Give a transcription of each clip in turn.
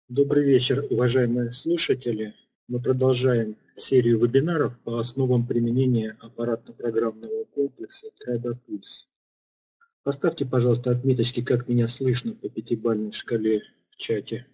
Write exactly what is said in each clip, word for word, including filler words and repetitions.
Добрый вечер, уважаемые слушатели. Мы продолжаем серию вебинаров по основам применения аппаратно-программного комплекса TridoPulse. Поставьте, пожалуйста, отметочки, как меня слышно по пятибалльной шкале в чате.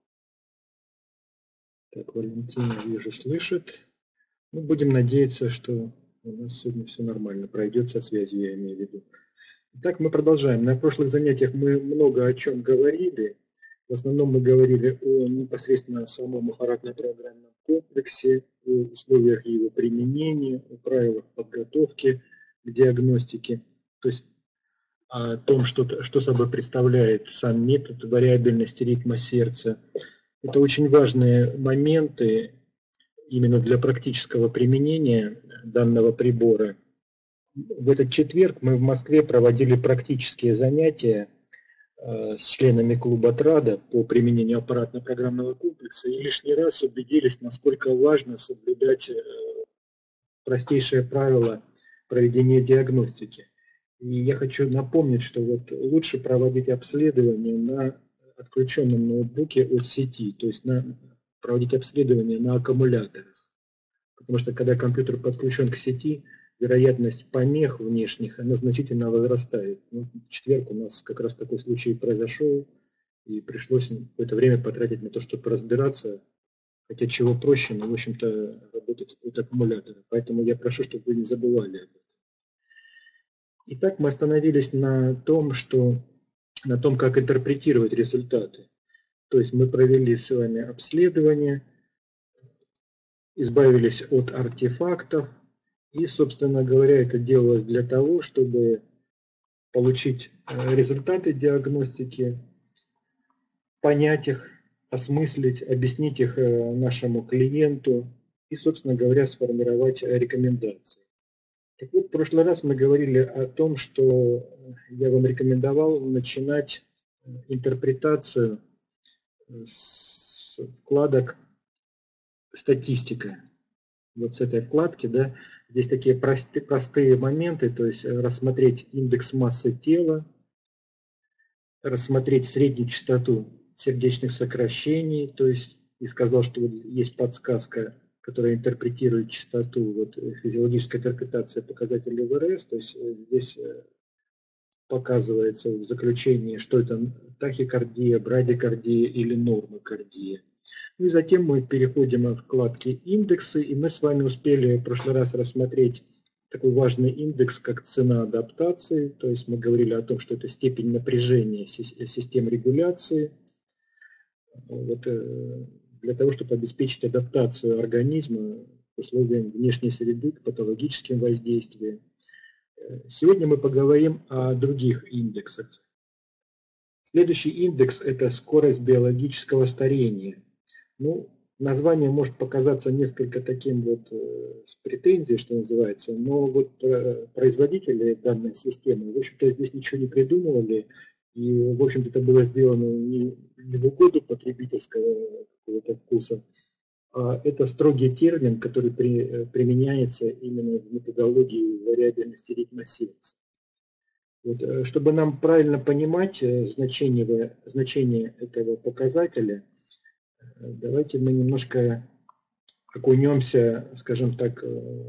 Так, Валентина, вижу, слышит. Ну, будем надеяться, что у нас сегодня все нормально пройдет со связью, я имею в виду. Итак, мы продолжаем. На прошлых занятиях мы много о чем говорили. В основном мы говорили о непосредственно самом аппаратно-программном комплексе, о условиях его применения, о правилах подготовки к диагностике, то есть о том, что, что собой представляет сам метод вариабельности ритма сердца. Это очень важные моменты именно для практического применения данного прибора. В этот четверг мы в Москве проводили практические занятия с членами клуба ТРАДО по применению аппаратно-программного комплекса и лишний раз убедились, насколько важно соблюдать простейшие правила проведения диагностики. И я хочу напомнить, что вот лучше проводить обследование на отключенном ноутбуке от сети, то есть на, проводить обследование на аккумуляторах. Потому что когда компьютер подключен к сети, вероятность помех внешних, она значительно возрастает. Ну, в четверг у нас как раз такой случай произошел, и пришлось какое-то время потратить на то, чтобы разбираться, хотя чего проще, но, в общем-то, работать от аккумулятора. Поэтому я прошу, чтобы вы не забывали об этом. Итак, мы остановились на том, что, на том, как интерпретировать результаты. То есть мы провели с вами обследование, избавились от артефактов, и, собственно говоря, это делалось для того, чтобы получить результаты диагностики, понять их, осмыслить, объяснить их нашему клиенту и, собственно говоря, сформировать рекомендации. Так вот, в прошлый раз мы говорили о том, что я вам рекомендовал начинать интерпретацию с вкладок «Статистика». Вот с этой вкладки, да, здесь такие простые, простые моменты, то есть рассмотреть индекс массы тела, рассмотреть среднюю частоту сердечных сокращений, то есть и сказал, что вот есть подсказка, которая интерпретирует частоту, вот физиологическая интерпретация показателей ВРС, то есть здесь показывается в заключении, что это тахикардия, брадикардия или нормокардия. Ну и затем мы переходим от вкладки «Индексы», и мы с вами успели в прошлый раз рассмотреть такой важный индекс, как цена адаптации, то есть мы говорили о том, что это степень напряжения систем регуляции, вот, для того, чтобы обеспечить адаптацию организма к условиям внешней среды, к патологическим воздействиям. Сегодня мы поговорим о других индексах. Следующий индекс – это скорость биологического старения. Ну, название может показаться несколько таким вот э, с претензией, что называется, но вот э, производители данной системы, в общем-то, здесь ничего не придумывали, и, в общем-то, это было сделано не, не в угоду потребительского какого-то вкуса, а это строгий термин, который при, применяется именно в методологии вариабельности ритма сердца. Вот, чтобы нам правильно понимать значение, значение этого показателя, давайте мы немножко окунемся, скажем так,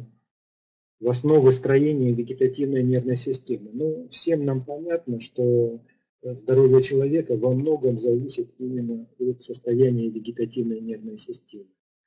в основы строения вегетативной нервной системы. Ну, всем нам понятно, что здоровье человека во многом зависит именно от состояния вегетативной нервной системы.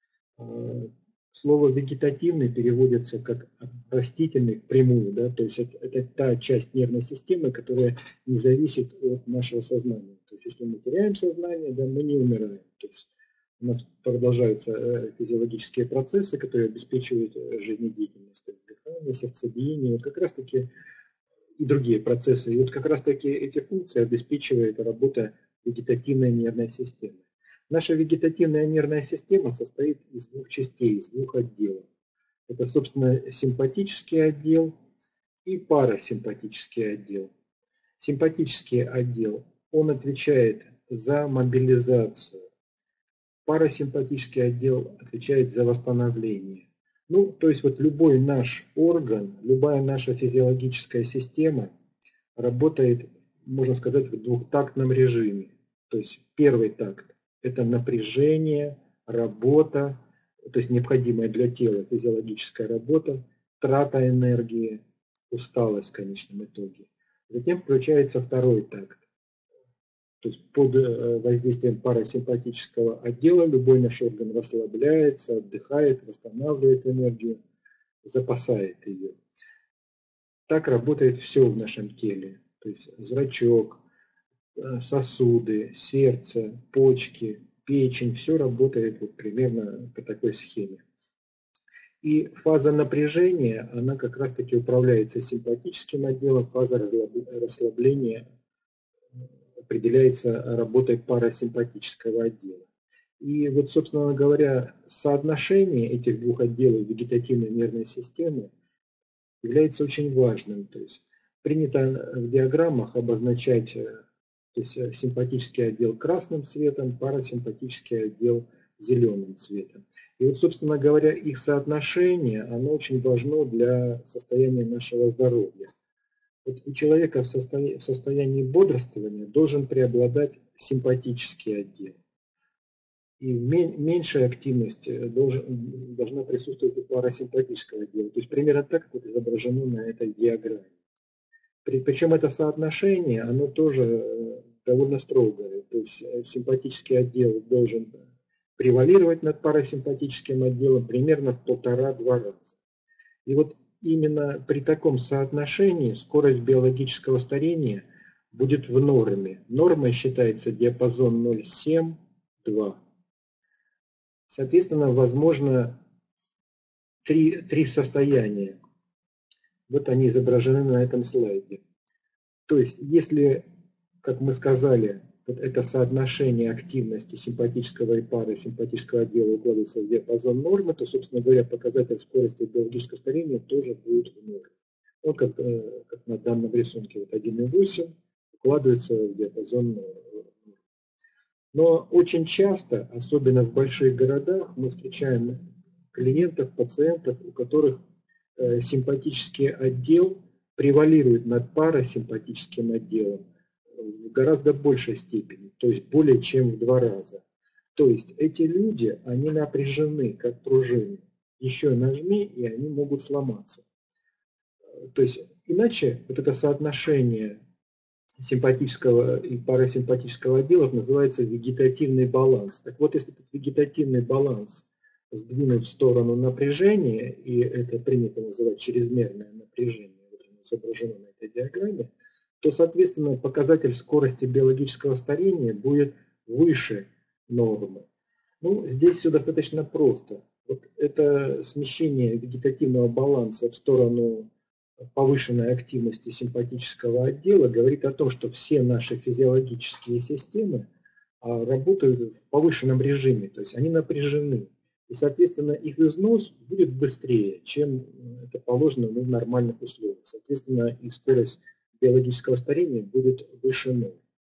Слово «вегетативный» переводится как растительный впрямую, да, то есть это, это та часть нервной системы, которая не зависит от нашего сознания. То есть если мы теряем сознание, да, мы не умираем. То есть у нас продолжаются физиологические процессы, которые обеспечивают жизнедеятельность, то есть дыхание, сердцебиение, вот как раз-таки и другие процессы. И вот как раз-таки эти функции обеспечивает работа вегетативной нервной системы. Наша вегетативная нервная система состоит из двух частей, из двух отделов. Это, собственно, симпатический отдел и парасимпатический отдел. Симпатический отдел, он отвечает за мобилизацию. Парасимпатический отдел отвечает за восстановление. Ну, то есть вот любой наш орган, любая наша физиологическая система работает, можно сказать, в двухтактном режиме. То есть первый такт это напряжение, работа, то есть необходимая для тела физиологическая работа, трата энергии, усталость в конечном итоге. Затем включается второй такт. То есть под воздействием парасимпатического отдела любой наш орган расслабляется, отдыхает, восстанавливает энергию, запасает ее. Так работает все в нашем теле. То есть зрачок, сосуды, сердце, почки, печень, все работает вот примерно по такой схеме. И фаза напряжения, она как раз-таки управляется симпатическим отделом, фаза расслабления определяется работой парасимпатического отдела. И вот, собственно говоря, соотношение этих двух отделов вегетативной нервной системы является очень важным. То есть принято в диаграммах обозначать, то есть, симпатический отдел красным цветом, парасимпатический отдел зеленым цветом. И вот, собственно говоря, их соотношение, оно очень важно для состояния нашего здоровья. Вот у человека в состоянии, в состоянии бодрствования должен преобладать симпатический отдел. И меньшая активность должен, должна присутствовать у парасимпатического отдела. То есть примерно так, как вот изображено на этой диаграмме. При, причем это соотношение, оно тоже довольно строгое. То есть симпатический отдел должен превалировать над парасимпатическим отделом примерно в полтора-два раза. И вот именно при таком соотношении скорость биологического старения будет в норме. Нормой считается диапазон ноль целых семь десятых — два. Соответственно, возможно три, три состояния. Вот они изображены на этом слайде. То есть, если, как мы сказали, вот это соотношение активности симпатического и парасимпатического отдела укладывается в диапазон нормы, то, собственно говоря, показатель скорости биологического старения тоже будет в норме. Вот как, как на данном рисунке, вот один и восемь укладывается в диапазон нормы. Но очень часто, особенно в больших городах, мы встречаем клиентов, пациентов, у которых симпатический отдел превалирует над парасимпатическим отделом в гораздо большей степени, то есть более чем в два раза. То есть эти люди, они напряжены, как пружины. Еще нажми, и они могут сломаться. То есть иначе вот это соотношение симпатического и парасимпатического отделов называется вегетативный баланс. Так вот, если этот вегетативный баланс сдвинуть в сторону напряжения, и это принято называть чрезмерное напряжение, вот оно изображено на этой диаграмме, то, соответственно, показатель скорости биологического старения будет выше нормы. Ну, здесь все достаточно просто. Вот это смещение вегетативного баланса в сторону повышенной активности симпатического отдела говорит о том, что все наши физиологические системы работают в повышенном режиме, то есть они напряжены. И, соответственно, их износ будет быстрее, чем это положено в нормальных условиях. Соответственно, и скорость биологического старения будет выше нормы.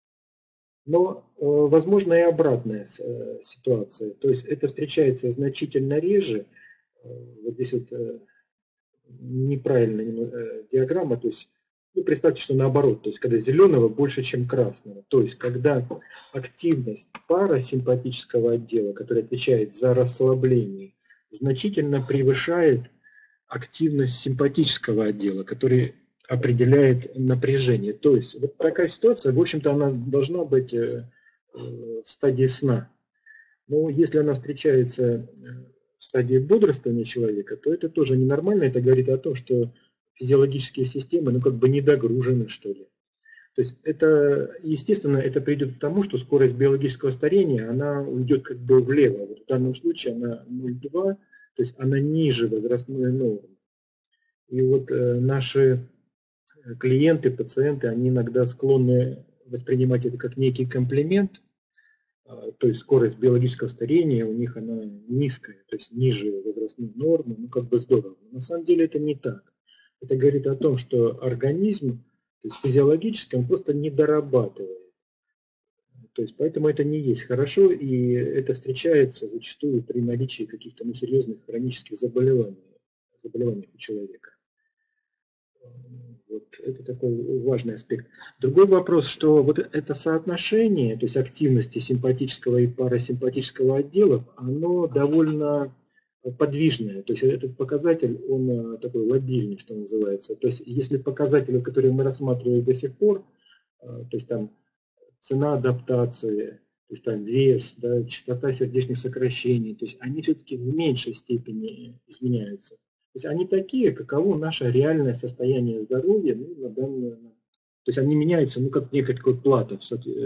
Но э, возможно и обратная э, ситуация. То есть это встречается значительно реже. Э, вот здесь вот э, неправильная э, диаграмма. То есть, ну, представьте, что наоборот. То есть когда зеленого больше, чем красного. То есть когда активность парасимпатического отдела, который отвечает за расслабление, значительно превышает активность симпатического отдела, который определяет напряжение. То есть вот такая ситуация, в общем-то, она должна быть в стадии сна. Но если она встречается в стадии бодрствования человека, то это тоже ненормально. Это говорит о том, что физиологические системы, ну, как бы недогружены, что ли. То есть это, естественно, это придет к тому, что скорость биологического старения, она уйдет как бы влево. Вот в данном случае она ноль целых два, то есть она ниже возрастной нормы. И вот э, наши клиенты, пациенты, они иногда склонны воспринимать это как некий комплимент, то есть скорость биологического старения у них она низкая, то есть ниже возрастной нормы, ну как бы здорово. Но на самом деле это не так. Это говорит о том, что организм, то есть физиологически, он просто не дорабатывает. То есть поэтому это не есть хорошо, и это встречается зачастую при наличии каких-то ну, серьезных хронических заболеваний, заболеваний у человека. Вот это такой важный аспект. Другой вопрос, что вот это соотношение, то есть активности симпатического и парасимпатического отделов, оно довольно подвижное. То есть этот показатель, он такой лобильный, что называется. То есть если показатели, которые мы рассматривали до сих пор, то есть там цена адаптации, то есть там вес, да, частота сердечных сокращений, то есть они все-таки в меньшей степени изменяются. То есть они такие, каково наше реальное состояние здоровья, ну, на данный, то есть они меняются, ну, как некая такая плата,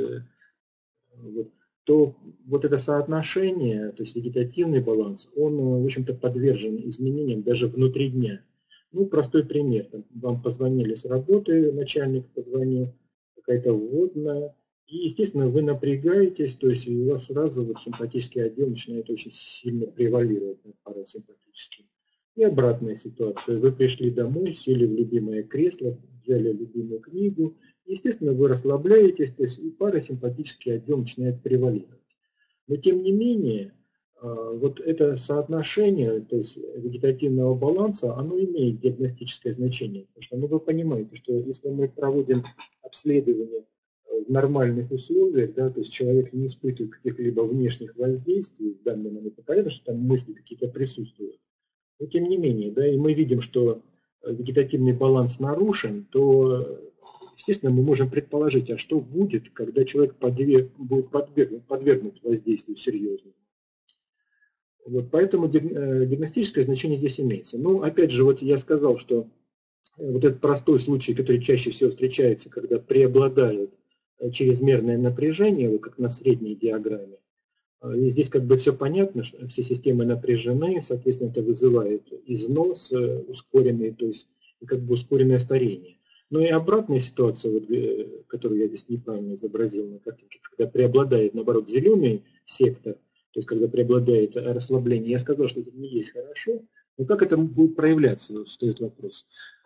вот, то вот это соотношение, то есть вегетативный баланс, он, в общем-то, подвержен изменениям даже внутри дня. Ну, простой пример. Вам позвонили с работы, начальник позвонил, какая-то вводная, и, естественно, вы напрягаетесь, то есть у вас сразу вот симпатический отдел начинает очень сильно превалировать над парасимпатическим. И обратная ситуация. Вы пришли домой, сели в любимое кресло, взяли любимую книгу. Естественно, вы расслабляетесь, то есть и парасимпатический отдел начинает превалировать. Но тем не менее, вот это соотношение, то есть вегетативного баланса, оно имеет диагностическое значение. Потому что, ну, вы понимаете, что если мы проводим обследование в нормальных условиях, да, то есть человек не испытывает каких-либо внешних воздействий, в данный момент понятно, что там мысли какие-то присутствуют. Но тем не менее, да, и мы видим, что вегетативный баланс нарушен, то, естественно, мы можем предположить, а что будет, когда человек подверг, будет подвергнут, подвергнут воздействию серьезному. Вот, поэтому диагностическое значение здесь имеется. Ну, опять же, вот я сказал, что вот этот простой случай, который чаще всего встречается, когда преобладает чрезмерное напряжение, вот как на средней диаграмме, и здесь как бы все понятно, что все системы напряжены, соответственно, это вызывает износ ускоренный, то есть как бы ускоренное старение. Но и обратная ситуация, вот, которую я здесь неправильно изобразил на картинке, когда преобладает, наоборот, зеленый сектор, то есть когда преобладает расслабление, я сказал, что это не есть хорошо, но как это будет проявляться, встает вопрос.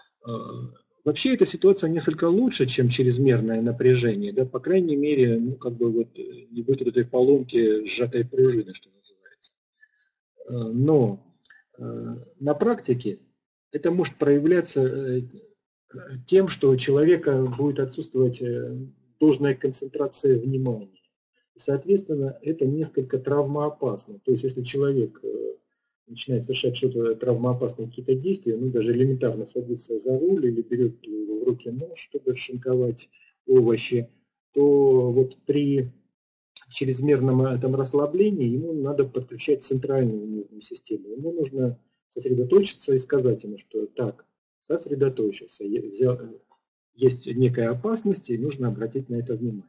Вообще эта ситуация несколько лучше, чем чрезмерное напряжение, да, по крайней мере, ну, как бы вот не будет вот этой поломки сжатой пружины, что называется. Но на практике это может проявляться тем, что у человека будет отсутствовать должная концентрация внимания. И, соответственно, это несколько травмоопасно. То есть, если человек начинает совершать что-то травмоопасные какие-то действия, ну, даже элементарно садится за руль или берет в руки нож, чтобы шинковать овощи, то вот при чрезмерном этом расслаблении ему надо подключать центральную нервную систему. Ему нужно сосредоточиться и сказать ему, что так, сосредоточился, есть некая опасность, и нужно обратить на это внимание.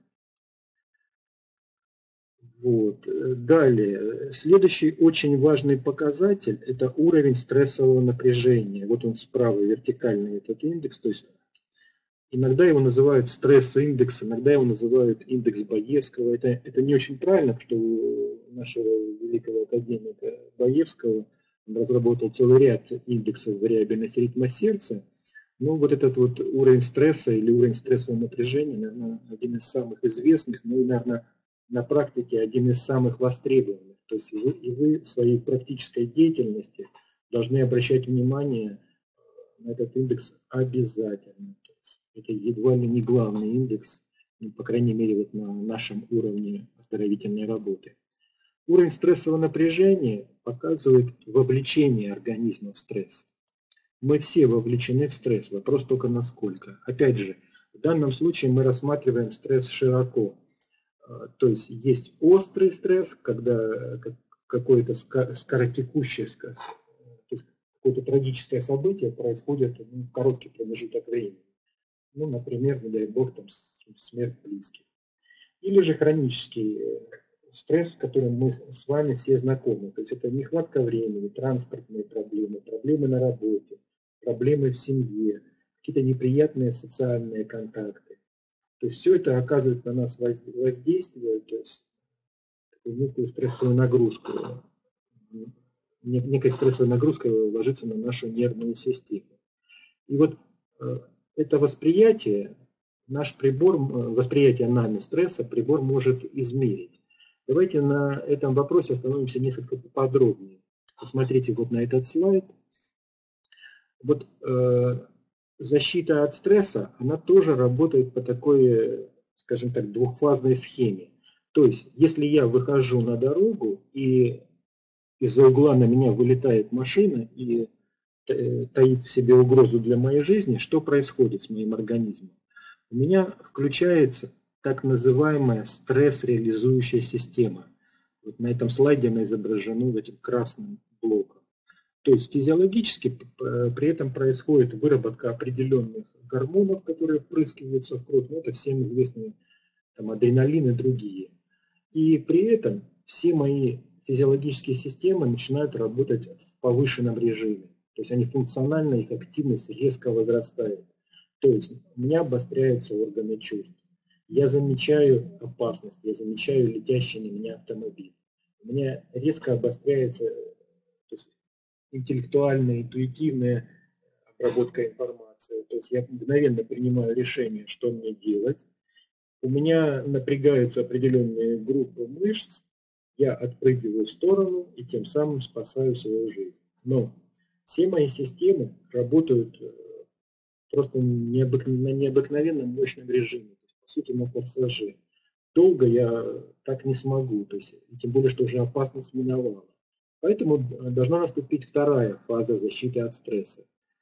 Вот. Далее, следующий очень важный показатель – это уровень стрессового напряжения. Вот он справа, вертикальный этот индекс. То есть иногда его называют стресс-индекс, иногда его называют индекс Баевского. Это, это не очень правильно, потому что у нашего великого академика Баевского он разработал целый ряд индексов вариабельности ритма сердца. Но вот этот вот уровень стресса или уровень стрессового напряжения, наверное, один из самых известных, ну и, наверное, на практике один из самых востребованных. То есть вы, и вы в своей практической деятельности должны обращать внимание на этот индекс обязательно. То есть это едва ли не главный индекс, ну, по крайней мере, вот на нашем уровне оздоровительной работы. Уровень стрессового напряжения показывает вовлечение организма в стресс. Мы все вовлечены в стресс, вопрос только насколько. Опять же, в данном случае мы рассматриваем стресс широко. То есть есть острый стресс, когда какое-то скоротекущее, то есть какое-то трагическое событие происходит в короткий промежуток времени. Ну, например, не дай бог, там, смерть близких. Или же хронический стресс, с которым мы с вами все знакомы. То есть это нехватка времени, транспортные проблемы, проблемы на работе, проблемы в семье, какие-то неприятные социальные контакты. То есть все это оказывает на нас воздействие, то есть такую некую стрессовую нагрузку. Некая стрессовая нагрузка ложится на нашу нервную систему. И вот это восприятие, наш прибор, восприятие нами стресса прибор может измерить. Давайте на этом вопросе остановимся несколько подробнее. Посмотрите вот на этот слайд. Вот защита от стресса, она тоже работает по такой, скажем так, двухфазной схеме. То есть, если я выхожу на дорогу, и из-за угла на меня вылетает машина и таит в себе угрозу для моей жизни, что происходит с моим организмом? У меня включается так называемая стресс-реализующая система. Вот на этом слайде она изображена вот этим красным блоком. То есть физиологически при этом происходит выработка определенных гормонов, которые впрыскиваются в кровь. Ну, это всем известные там, адреналин и другие. И при этом все мои физиологические системы начинают работать в повышенном режиме. То есть они функционально, их активность резко возрастает. То есть у меня обостряются органы чувств. Я замечаю опасность, я замечаю летящий на меня автомобиль. У меня резко обостряется то есть, интеллектуальная, интуитивная обработка информации. То есть я мгновенно принимаю решение, что мне делать. У меня напрягаются определенные группы мышц, я отпрыгиваю в сторону и тем самым спасаю свою жизнь. Но все мои системы работают просто необык... на необыкновенном мощном режиме, то есть, по сути на форсаже. Долго я так не смогу, то есть, тем более, что уже опасность миновала. Поэтому должна наступить вторая фаза защиты от стресса.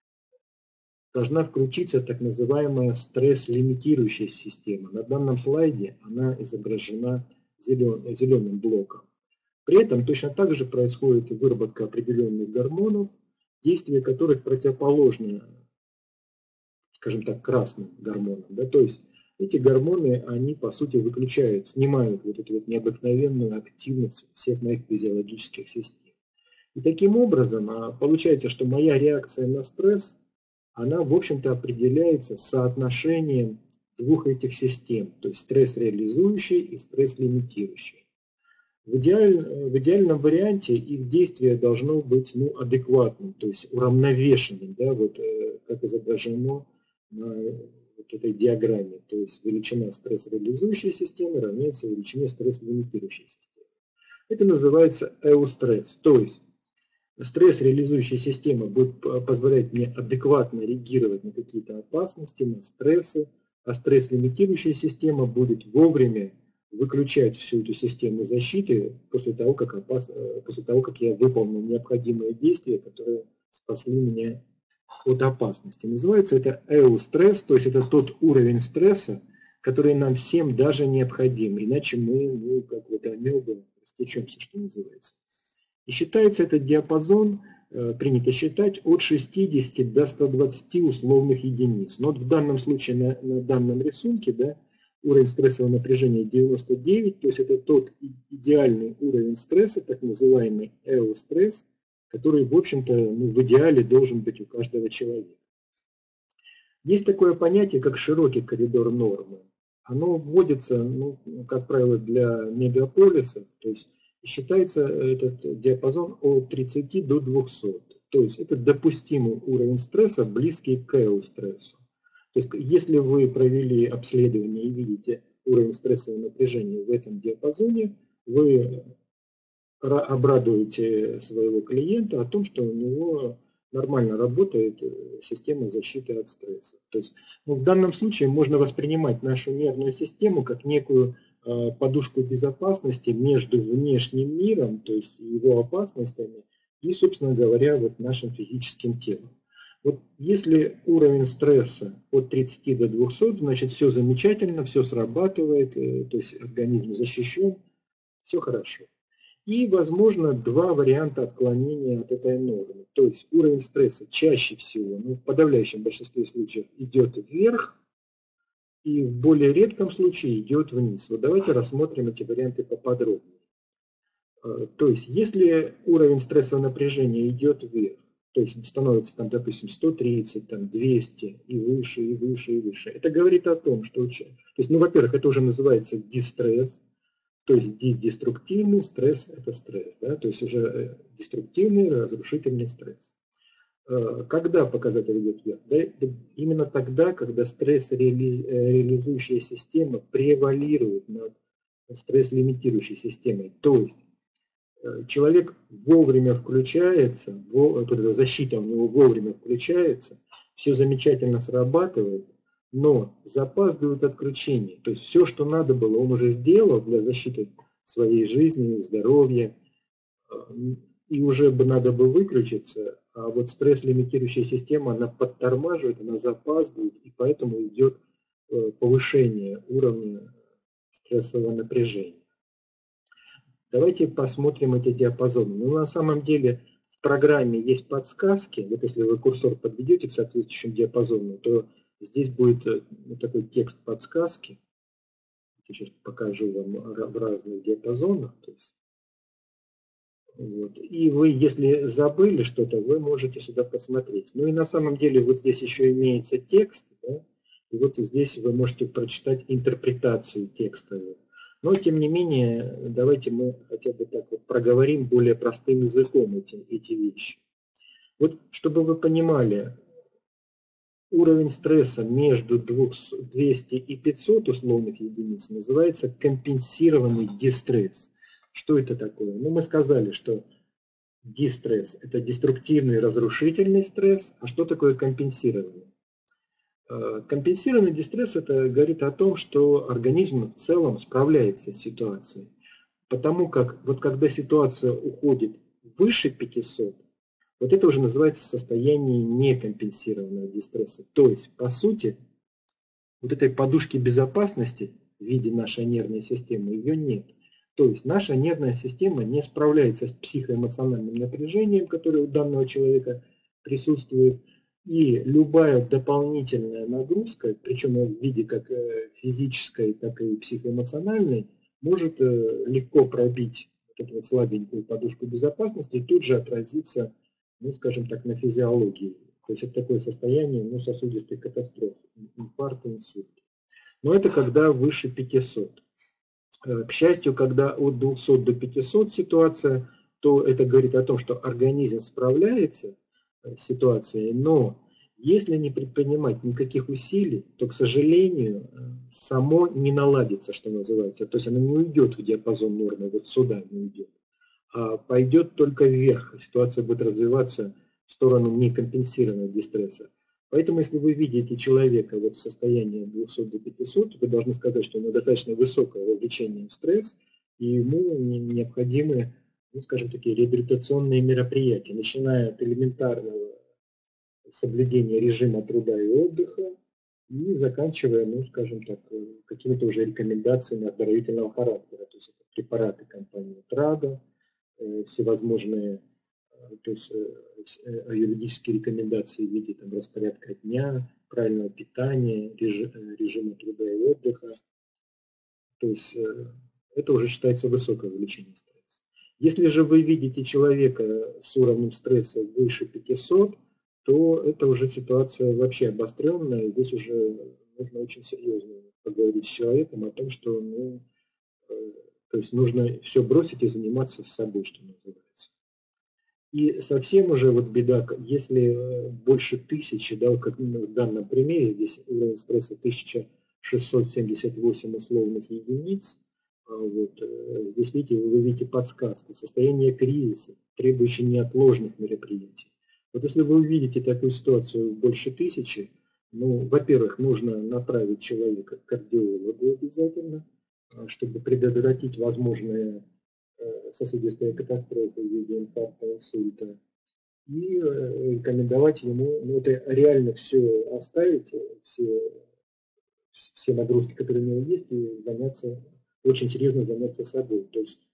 Должна включиться так называемая стресс-лимитирующая система. На данном слайде она изображена зелен... зеленым блоком. При этом точно так же происходит выработка определенных гормонов, действие которых противоположно, скажем так, красным гормонам. Да? То есть эти гормоны, они по сути выключают, снимают вот эту вот необыкновенную активность всех моих физиологических систем. И таким образом получается, что моя реакция на стресс, она, в общем-то, определяется соотношением двух этих систем, то есть стресс-реализующей и стресс-лимитирующей. В, идеаль, в идеальном варианте их действие должно быть ну, адекватным, то есть уравновешенным, да, вот, как изображено на вот этой диаграмме. То есть величина стресс-реализующей системы равняется величине стресс-лимитирующей системы. Это называется эустресс, то есть стресс-реализующая система будет позволять мне адекватно реагировать на какие-то опасности, на стрессы, а стресс-лимитирующая система будет вовремя выключать всю эту систему защиты после того, как, опас... после того, как я выполнил необходимые действия, которые спасли меня от опасности. Называется это эустресс, то есть это тот уровень стресса, который нам всем даже необходим, иначе мы, ну, как вот амебы, растечемся, что называется. И считается этот диапазон, э, принято считать, от шестидесяти до ста двадцати условных единиц. Но вот в данном случае на, на данном рисунке, да, уровень стрессового напряжения девяносто девять, то есть это тот идеальный уровень стресса, так называемый эустресс, который, в общем-то, ну, в идеале должен быть у каждого человека. Есть такое понятие, как широкий коридор нормы. Оно вводится, ну, как правило, для мегаполисов, то есть считается этот диапазон от тридцати до двухсот. То есть это допустимый уровень стресса, близкий к эустрессу. То есть если вы провели обследование и видите уровень стрессового напряжения в этом диапазоне, вы обрадуете своего клиента о том, что у него нормально работает система защиты от стресса. То есть ну, в данном случае можно воспринимать нашу нервную систему как некую э, подушку безопасности между внешним миром, то есть его опасностями, и, собственно говоря, вот нашим физическим телом. Вот если уровень стресса от тридцати до двухсот, значит все замечательно, все срабатывает, э, то есть организм защищен, все хорошо. И, возможно, два варианта отклонения от этой нормы. То есть уровень стресса чаще всего, ну, в подавляющем большинстве случаев, идет вверх, и в более редком случае идет вниз. Вот давайте рассмотрим эти варианты поподробнее. То есть, если уровень стрессового напряжения идет вверх, то есть становится, там, допустим, сто тридцать, там, двести и выше, и выше, и выше, это говорит о том, что, то есть, ну, во-первых, это уже называется дистресс. То есть деструктивный стресс – это стресс, да? То есть уже деструктивный, разрушительный стресс. Когда показатель идет вверх? Да, именно тогда, когда стресс-реализующая система превалирует над стресс-лимитирующей системой. То есть человек вовремя включается, вот эта защита у него вовремя включается, все замечательно срабатывает, но запаздывают отключения. То есть все, что надо было, он уже сделал для защиты своей жизни, здоровья, и уже бы надо бы выключиться, а вот стресс-лимитирующая система, она подтормаживает, она запаздывает, и поэтому идет повышение уровня стрессового напряжения. Давайте посмотрим эти диапазоны. Ну, на самом деле в программе есть подсказки. Вот если вы курсор подведете к соответствующему диапазону, то здесь будет вот такой текст подсказки. Я сейчас покажу вам в разных диапазонах. То есть, вот. И вы, если забыли что-то, вы можете сюда посмотреть. Ну и на самом деле вот здесь еще имеется текст. Да? И вот здесь вы можете прочитать интерпретацию текстовую. Но, тем не менее, давайте мы хотя бы так вот проговорим более простым языком эти, эти вещи. Вот, чтобы вы понимали, уровень стресса между двумястами и пятьсот условных единиц называется компенсированный дистресс. Что это такое? Ну, мы сказали, что дистресс – это деструктивный разрушительный стресс. А что такое компенсированный? Компенсированный дистресс – это говорит о том, что организм в целом справляется с ситуацией. Потому как вот когда ситуация уходит выше пятисот, вот это уже называется состояние некомпенсированного дистресса. То есть, по сути, вот этой подушки безопасности в виде нашей нервной системы, ее нет. То есть наша нервная система не справляется с психоэмоциональным напряжением, которое у данного человека присутствует. И любая дополнительная нагрузка, причем в виде как физической, так и психоэмоциональной, может легко пробить вот эту вот слабенькую подушку безопасности и тут же отразиться, ну, скажем так, на физиологии. То есть это такое состояние, ну, сосудистой катастрофы, инфаркт, инсульт. Но это когда выше пятисот. К счастью, когда от двухсот до пятисот ситуация, то это говорит о том, что организм справляется ситуации, но если не предпринимать никаких усилий, то, к сожалению, само не наладится, что называется. То есть оно не уйдет в диапазон нормы, вот сюда не уйдет, а пойдет только вверх. Ситуация будет развиваться в сторону некомпенсированного дистресса. Поэтому, если вы видите человека вот в состоянии от двухсот до пятисот, вы должны сказать, что у него достаточно высокое вовлечение в стресс, и ему необходимы, ну, скажем, такие реабилитационные мероприятия, начиная от элементарного соблюдения режима труда и отдыха и заканчивая, ну, скажем так, какими-то уже рекомендациями оздоровительного характера. То есть это препараты компании Трага, всевозможные, то есть юридические рекомендации в виде там, распорядка дня, правильного питания, режима труда и отдыха. То есть это уже считается высокое вовлечение стресса. Если же вы видите человека с уровнем стресса выше пятисот, то это уже ситуация вообще обостренная. Здесь уже нужно очень серьезно поговорить с человеком о том, что ну, то есть нужно все бросить и заниматься с собой, что называется. И совсем уже вот беда, если больше тысячи, да, как в данном примере, здесь уровень стресса тысяча шестьсот семьдесят восемь условных единиц, вот, здесь видите, вы видите подсказку, состояние кризиса, требующее неотложных мероприятий. Вот если вы увидите такую ситуацию больше тысячи, ну, во-первых, нужно направить человека к кардиологу обязательно, чтобы предотвратить возможные сосудистые катастрофы в виде инфаркта, инсульта, и рекомендовать ему, ну, это реально все оставить, все, все нагрузки, которые у него есть, и заняться, очень серьезно заняться собой. То есть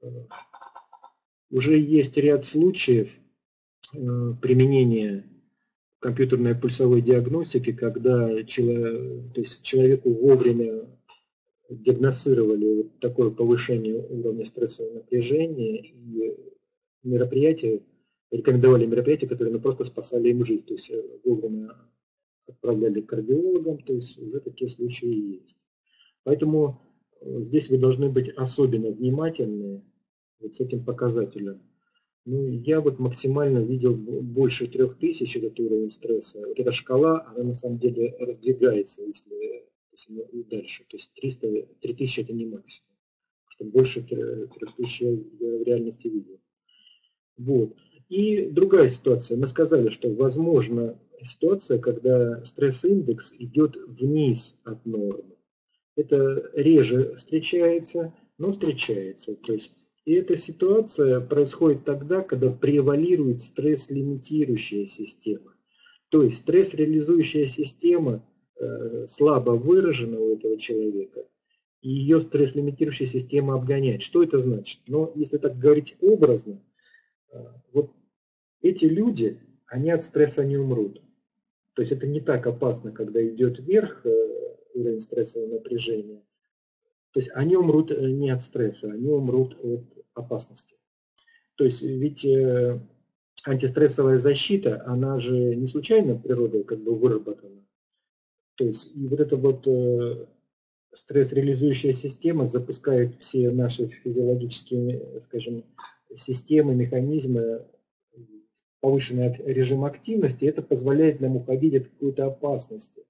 уже есть ряд случаев применения компьютерной пульсовой диагностики, когда человек, то есть человеку вовремя диагностировали вот такое повышение уровня стрессового напряжения, и мероприятия, рекомендовали мероприятия, которые ну, просто спасали им жизнь, то есть вовремя отправляли к кардиологам, то есть уже такие случаи есть. Поэтому здесь вы должны быть особенно внимательны вот с этим показателем. Ну, я вот максимально видел больше трех тысяч этот уровень стресса. Вот эта шкала, она на самом деле раздвигается, если, если и дальше. То есть триста, три тысячи это не максимум. Потому что больше трех тысяч я в реальности видел. Вот. И другая ситуация. Мы сказали, что возможно ситуация, когда стресс-индекс идет вниз от нормы. Это реже встречается, но встречается. То есть, и эта ситуация происходит тогда, когда превалирует стресс-лимитирующая система. То есть стресс-реализующая система э, слабо выражена у этого человека, и ее стресс-лимитирующая система обгоняет. Что это значит? Но если так говорить образно, э, вот эти люди, они от стресса не умрут. То есть это не так опасно, когда идет вверх э, уровень стрессового напряжения. То есть они умрут не от стресса, они умрут от опасности. То есть ведь э, антистрессовая защита, она же не случайно природой как бы выработана. То есть и вот эта вот э, стресс-реализующая система запускает все наши физиологические, скажем, системы, механизмы, повышенный режим активности, это позволяет нам уходить от какой-то опасности,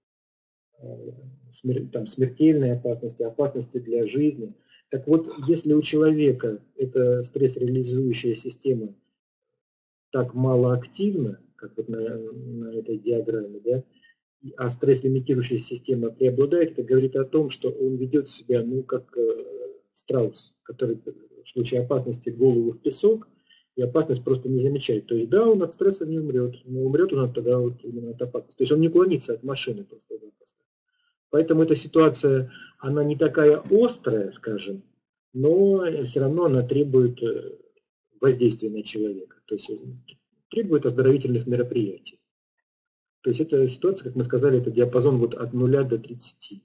там, смертельной опасности, опасности для жизни. Так вот, если у человека эта стресс-реализующая система так мало активна, как вот на, на этой диаграмме, да, а стресс-лимитирующая система преобладает, это говорит о том, что он ведет себя, ну, как э, страус, который в случае опасности голову в песок, и опасность просто не замечает. То есть, да, он от стресса не умрет, но умрет он тогда вот именно от опасности. То есть он не уклонится от машины просто-напросто. Поэтому эта ситуация, она не такая острая, скажем, но все равно она требует воздействия на человека, то есть требует оздоровительных мероприятий. То есть эта ситуация, как мы сказали, это диапазон вот от нуля до тридцати.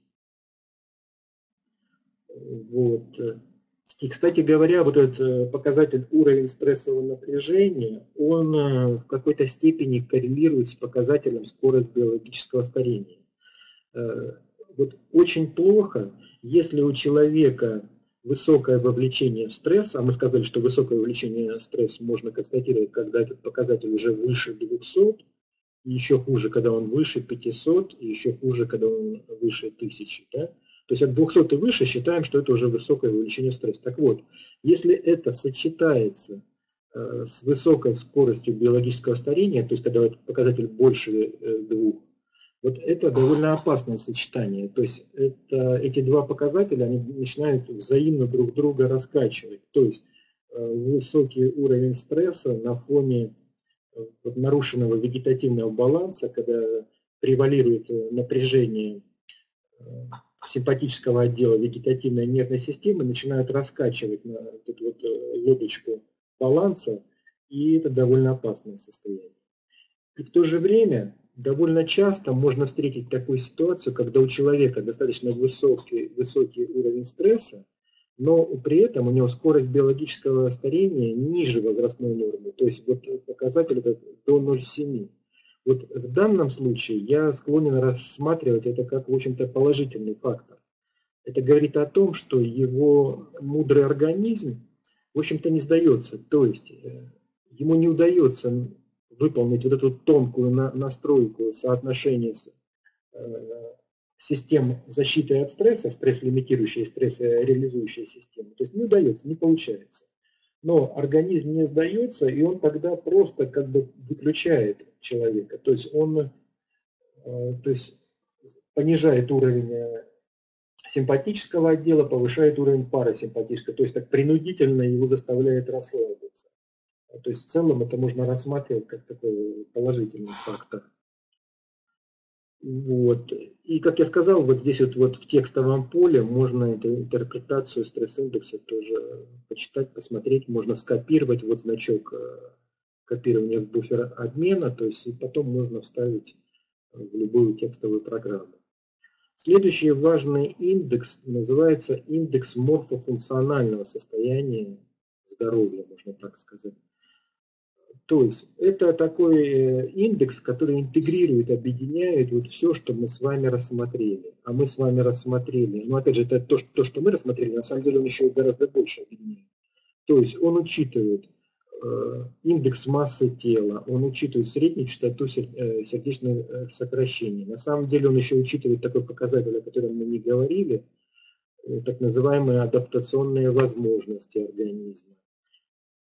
Вот. И, кстати говоря, вот этот показатель уровень стрессового напряжения, он в какой-то степени коррелирует с показателем скорость биологического старения. Вот очень плохо, если у человека высокое вовлечение в стресс, а мы сказали, что высокое вовлечение в стресс можно констатировать, когда этот показатель уже выше двухсот, и еще хуже, когда он выше пятисот, и еще хуже, когда он выше тысячи. Да? То есть от двухсот и выше считаем, что это уже высокое вовлечение в стресс. Так вот, если это сочетается э, с высокой скоростью биологического старения, то есть когда этот показатель больше э, двух, вот это довольно опасное сочетание. То есть это, эти два показателя они начинают взаимно друг друга раскачивать. То есть э, высокий уровень стресса на фоне э, вот, нарушенного вегетативного баланса, когда превалирует напряжение э, симпатического отдела вегетативной нервной системы, начинают раскачивать на эту вот лодочку баланса, и это довольно опасное состояние. И в то же время довольно часто можно встретить такую ситуацию, когда у человека достаточно высокий, высокий уровень стресса, но при этом у него скорость биологического старения ниже возрастной нормы, то есть вот показатель этот до ноль целых семь десятых. Вот в данном случае я склонен рассматривать это как, в общем-то, положительный фактор. Это говорит о том, что его мудрый организм, в общем-то, не сдается. То есть ему не удается выполнить вот эту тонкую настройку соотношения систем защиты от стресса, стресс-лимитирующая и стресс-реализующая система. То есть не удается, не получается. Но организм не сдается, и он тогда просто как бы выключает человека. То есть он то есть, понижает уровень симпатического отдела, повышает уровень парасимпатического. То есть так принудительно его заставляет расслабиться. То есть в целом это можно рассматривать как такой положительный фактор. Вот. И как я сказал, вот здесь вот, вот в текстовом поле можно эту интерпретацию стресс-индекса тоже почитать, посмотреть. Можно скопировать вот значок копирования в буфер обмена, то есть и потом можно вставить в любую текстовую программу. Следующий важный индекс называется индекс морфофункционального состояния здоровья, можно так сказать. То есть это такой индекс, который интегрирует, объединяет вот все, что мы с вами рассмотрели. А мы с вами рассмотрели, ну опять же, это то, то, что мы рассмотрели, на самом деле он еще гораздо больше объединяет. То есть он учитывает э, индекс массы тела, он учитывает среднюю частоту сердечных сокращений. На самом деле он еще учитывает такой показатель, о котором мы не говорили, так называемые адаптационные возможности организма.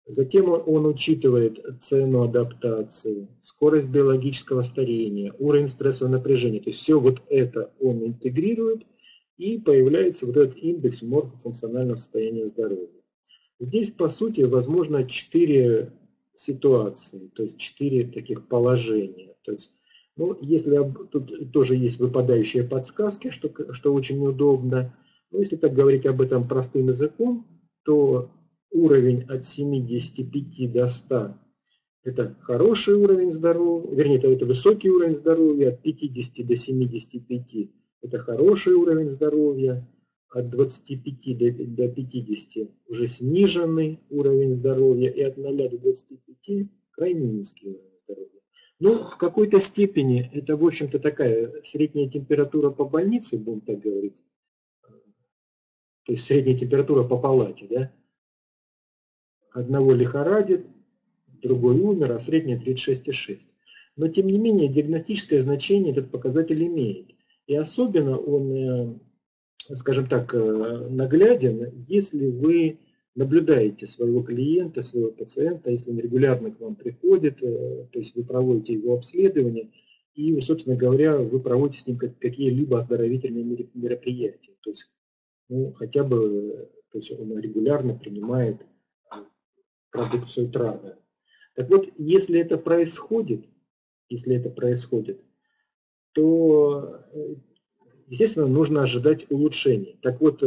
Затем он, он учитывает цену адаптации, скорость биологического старения, уровень стрессового напряжения. То есть все вот это он интегрирует, и появляется вот этот индекс морфофункционального состояния здоровья. Здесь, по сути, возможно четыре ситуации, то есть четыре таких положения. То есть, ну, если тут тоже есть выпадающие подсказки, что, что очень удобно. Но если так говорить об этом простым языком, то уровень от семидесяти пяти до ста – это хороший уровень здоровья, вернее, это, это высокий уровень здоровья, от пятидесяти до семидесяти пяти – это хороший уровень здоровья, от двадцати пяти до, до пятидесяти уже сниженный уровень здоровья, и от ноля до двадцати пяти крайне низкий уровень здоровья. Ну, в какой-то степени это, в общем-то, такая средняя температура по больнице, будем так говорить, то есть средняя температура по палате, да? Одного лихорадит, другой умер, а средняя тридцать шесть и шесть. Но, тем не менее, диагностическое значение этот показатель имеет. И особенно он, скажем так, нагляден, если вы наблюдаете своего клиента, своего пациента, если он регулярно к вам приходит, то есть вы проводите его обследование, и, собственно говоря, вы проводите с ним какие-либо оздоровительные мероприятия. То есть, ну, хотя бы, то есть он регулярно принимает продукцию ТРАДа. Так вот, если это происходит, если это происходит, то, естественно, нужно ожидать улучшений. Так вот,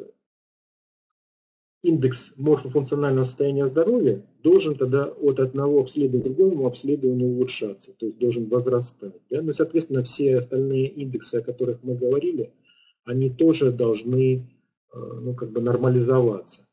индекс морфофункционального состояния здоровья должен тогда от одного обследования к другому обследованию улучшаться, то есть должен возрастать. Да? Ну, соответственно, все остальные индексы, о которых мы говорили, они тоже должны, ну, как бы нормализоваться.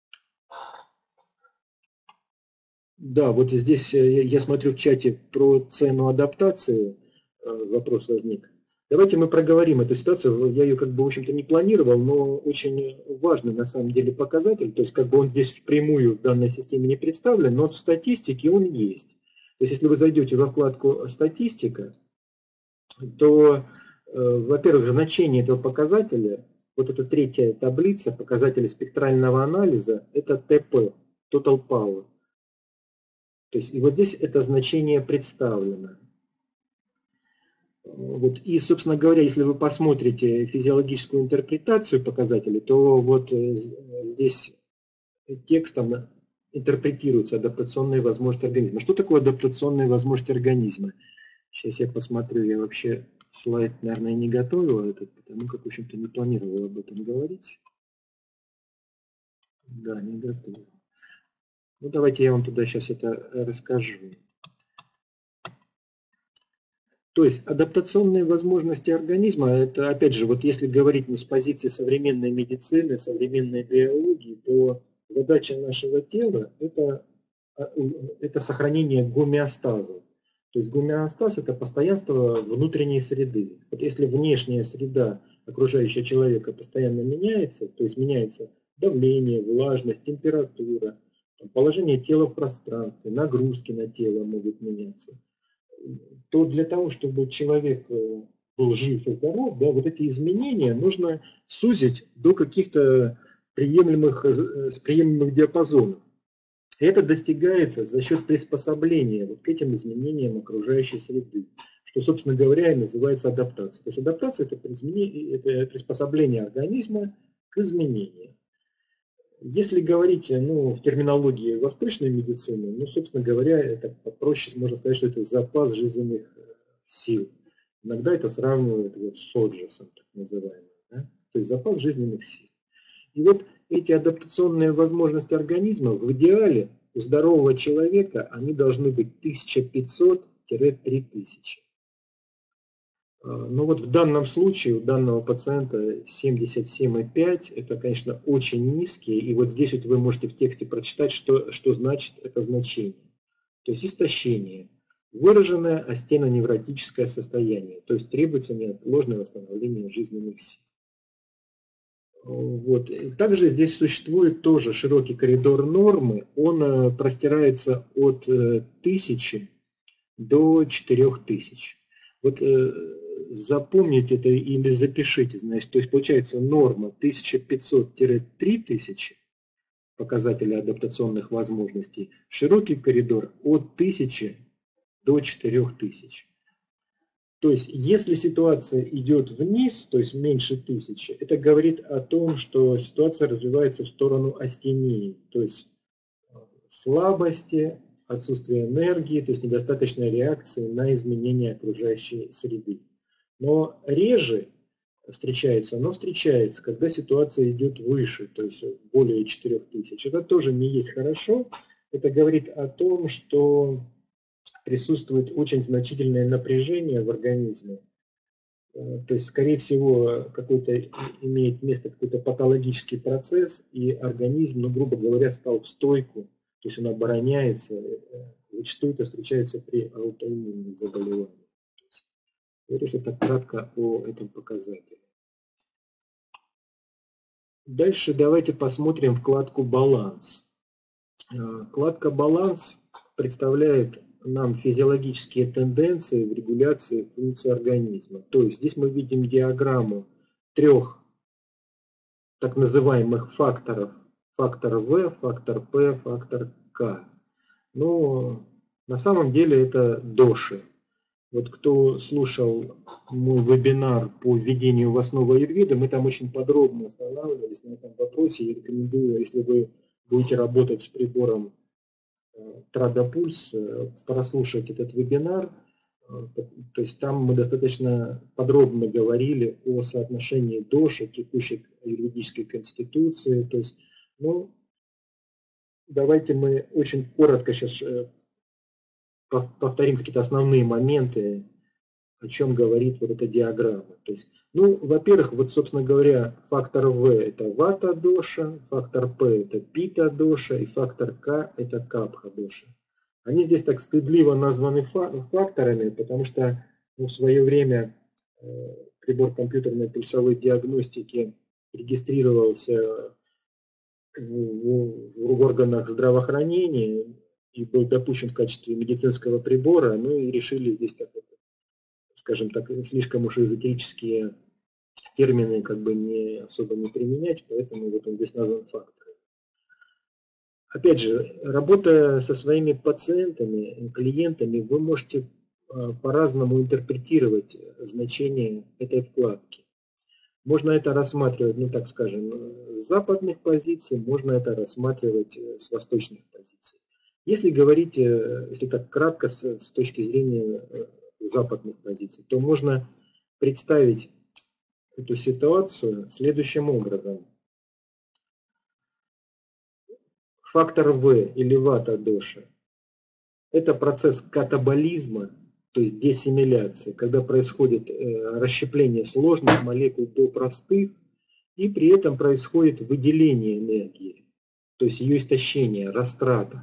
Да, вот здесь я смотрю в чате про цену адаптации, вопрос возник. Давайте мы проговорим эту ситуацию. Я ее, как бы, в общем-то, не планировал, но очень важный на самом деле показатель. То есть, как бы он здесь впрямую в данной системе не представлен, но в статистике он есть. То есть, если вы зайдете во вкладку «Статистика», то, во-первых, значение этого показателя, вот эта третья таблица, показатели спектрального анализа, это тэ пэ, Total Power. То есть, и вот здесь это значение представлено. Вот. И, собственно говоря, если вы посмотрите физиологическую интерпретацию показателей, то вот здесь текстом интерпретируются адаптационные возможности организма. Что такое адаптационные возможности организма? Сейчас я посмотрю, я вообще слайд, наверное, не готовил этот, потому как, в общем-то, не планировал об этом говорить. Да, не готовил. Ну, давайте я вам туда сейчас это расскажу. То есть адаптационные возможности организма, это, опять же, вот если говорить, ну, с позиции современной медицины, современной биологии, то задача нашего тела это, это сохранение гомеостаза. То есть гомеостаз – это постоянство внутренней среды. Вот если внешняя среда окружающего человека постоянно меняется, то есть меняется давление, влажность, температура, положение тела в пространстве, нагрузки на тело могут меняться, то для того, чтобы человек был жив и здоров, да, вот эти изменения нужно сузить до каких-то приемлемых, приемлемых диапазонов. И это достигается за счет приспособления вот к этим изменениям окружающей среды, что, собственно говоря, и называется адаптация. То есть адаптация – это приспособление организма к изменениям. Если говорить, ну, в терминологии восточной медицины, ну, собственно говоря, это проще можно сказать, что это запас жизненных сил. Иногда это сравнивают вот с соджесом, так называемым, да? То есть запас жизненных сил. И вот эти адаптационные возможности организма в идеале у здорового человека они должны быть тысяча пятьсот — три тысячи. Но вот в данном случае у данного пациента семьдесят семь и пять, это, конечно, очень низкие. И вот здесь вот вы можете в тексте прочитать, что, что значит это значение. То есть истощение, выраженное астеноневротическое состояние, то есть требуется неотложное восстановление жизненных сил. Вот. Также здесь существует тоже широкий коридор нормы, он простирается от тысячи до четырёх тысяч. Вот запомните это или запишите, значит, то есть получается норма тысяча пятьсот — три тысячи, показателя адаптационных возможностей, широкий коридор от тысячи до четырёх тысяч. То есть, если ситуация идет вниз, то есть меньше тысячи, это говорит о том, что ситуация развивается в сторону астении, то есть слабости, отсутствия энергии, то есть недостаточной реакции на изменения окружающей среды. Но реже встречается, но встречается, когда ситуация идет выше, то есть более четырёх тысяч. Это тоже не есть хорошо. Это говорит о том, что присутствует очень значительное напряжение в организме. То есть, скорее всего, какой-то имеет место какой-то патологический процесс, и организм, ну, грубо говоря, стал в стойку, то есть он обороняется. Зачастую это встречается при аутоиммунных заболеваниях. Вот если так кратко о этом показателе. Дальше давайте посмотрим вкладку «Баланс». Вкладка «Баланс» представляет нам физиологические тенденции в регуляции функций организма. То есть здесь мы видим диаграмму трех так называемых факторов. Фактор В, фактор П, фактор К. Но на самом деле это доши. Вот кто слушал мой вебинар по введению в основу аюрведы, мы там очень подробно останавливались на этом вопросе. Я рекомендую, если вы будете работать с прибором Традопульс, прослушать этот вебинар. То есть там мы достаточно подробно говорили о соотношении доши, текущей аюрведической конституции. То есть, ну, давайте мы очень коротко сейчас повторим какие-то основные моменты, о чем говорит вот эта диаграмма. То есть, ну, во-первых, вот, собственно говоря, фактор В – это вата-доша, фактор П – это пита-доша, и фактор К – это капха-доша. Они здесь так стыдливо названы факторами, потому что, ну, в свое время э, прибор компьютерной пульсовой диагностики регистрировался в, в, в органах здравоохранения и был допущен в качестве медицинского прибора, ну и решили здесь, так, скажем так, слишком уж эзотерические термины как бы не особо не применять, поэтому вот он здесь назван фактором. Опять же, работая со своими пациентами, клиентами, вы можете по-разному интерпретировать значение этой вкладки. Можно это рассматривать, ну так скажем, с западных позиций, можно это рассматривать с восточных позиций. Если говорить, если так кратко, с, с точки зрения западных позиций, то можно представить эту ситуацию следующим образом. Фактор В или вата-доша – это процесс катаболизма, то есть дессимиляции, когда происходит расщепление сложных молекул до простых, и при этом происходит выделение энергии, то есть ее истощение, растрата.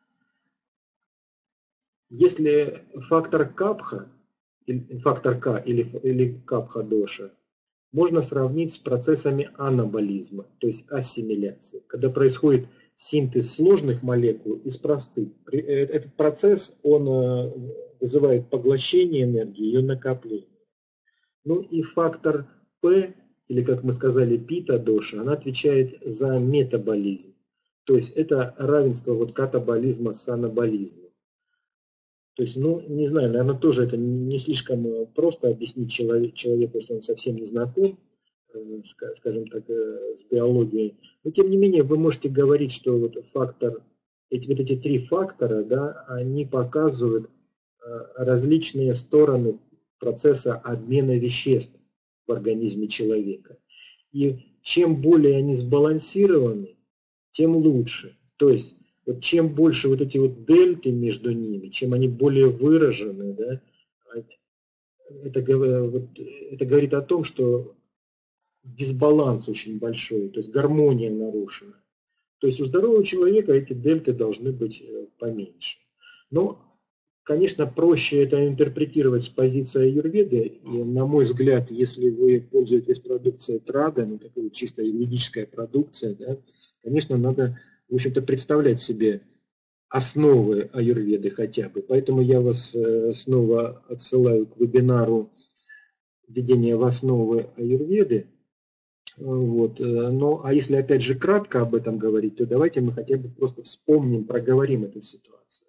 Если фактор капха, фактор К или, или капха-доша, можно сравнить с процессами анаболизма, то есть ассимиляции, когда происходит синтез сложных молекул из простых. Этот процесс, он вызывает поглощение энергии, ее накопление. Ну и фактор П, или как мы сказали, пита-доша, она отвечает за метаболизм. То есть это равенство вот катаболизма с анаболизмом. То есть, ну, не знаю, наверное, тоже это не слишком просто объяснить человеку, если он совсем не знаком, скажем так, с биологией. Но тем не менее, вы можете говорить, что вот фактор, эти, вот эти три фактора, да, они показывают различные стороны процесса обмена веществ в организме человека. И чем более они сбалансированы, тем лучше. То есть, вот чем больше вот эти вот дельты между ними, чем они более выражены, да, это, вот, это говорит о том, что дисбаланс очень большой, то есть гармония нарушена. То есть у здорового человека эти дельты должны быть поменьше. Но, конечно, проще это интерпретировать с позиции аюрведы. И, на мой взгляд, если вы пользуетесь продукцией Трада, ну такая чисто юридическая продукция, да, конечно, надо, в общем-то, представлять себе основы аюрведы хотя бы. Поэтому я вас снова отсылаю к вебинару «Введение в основы аюрведы». Вот. Ну, а если опять же кратко об этом говорить, то давайте мы хотя бы просто вспомним, проговорим эту ситуацию.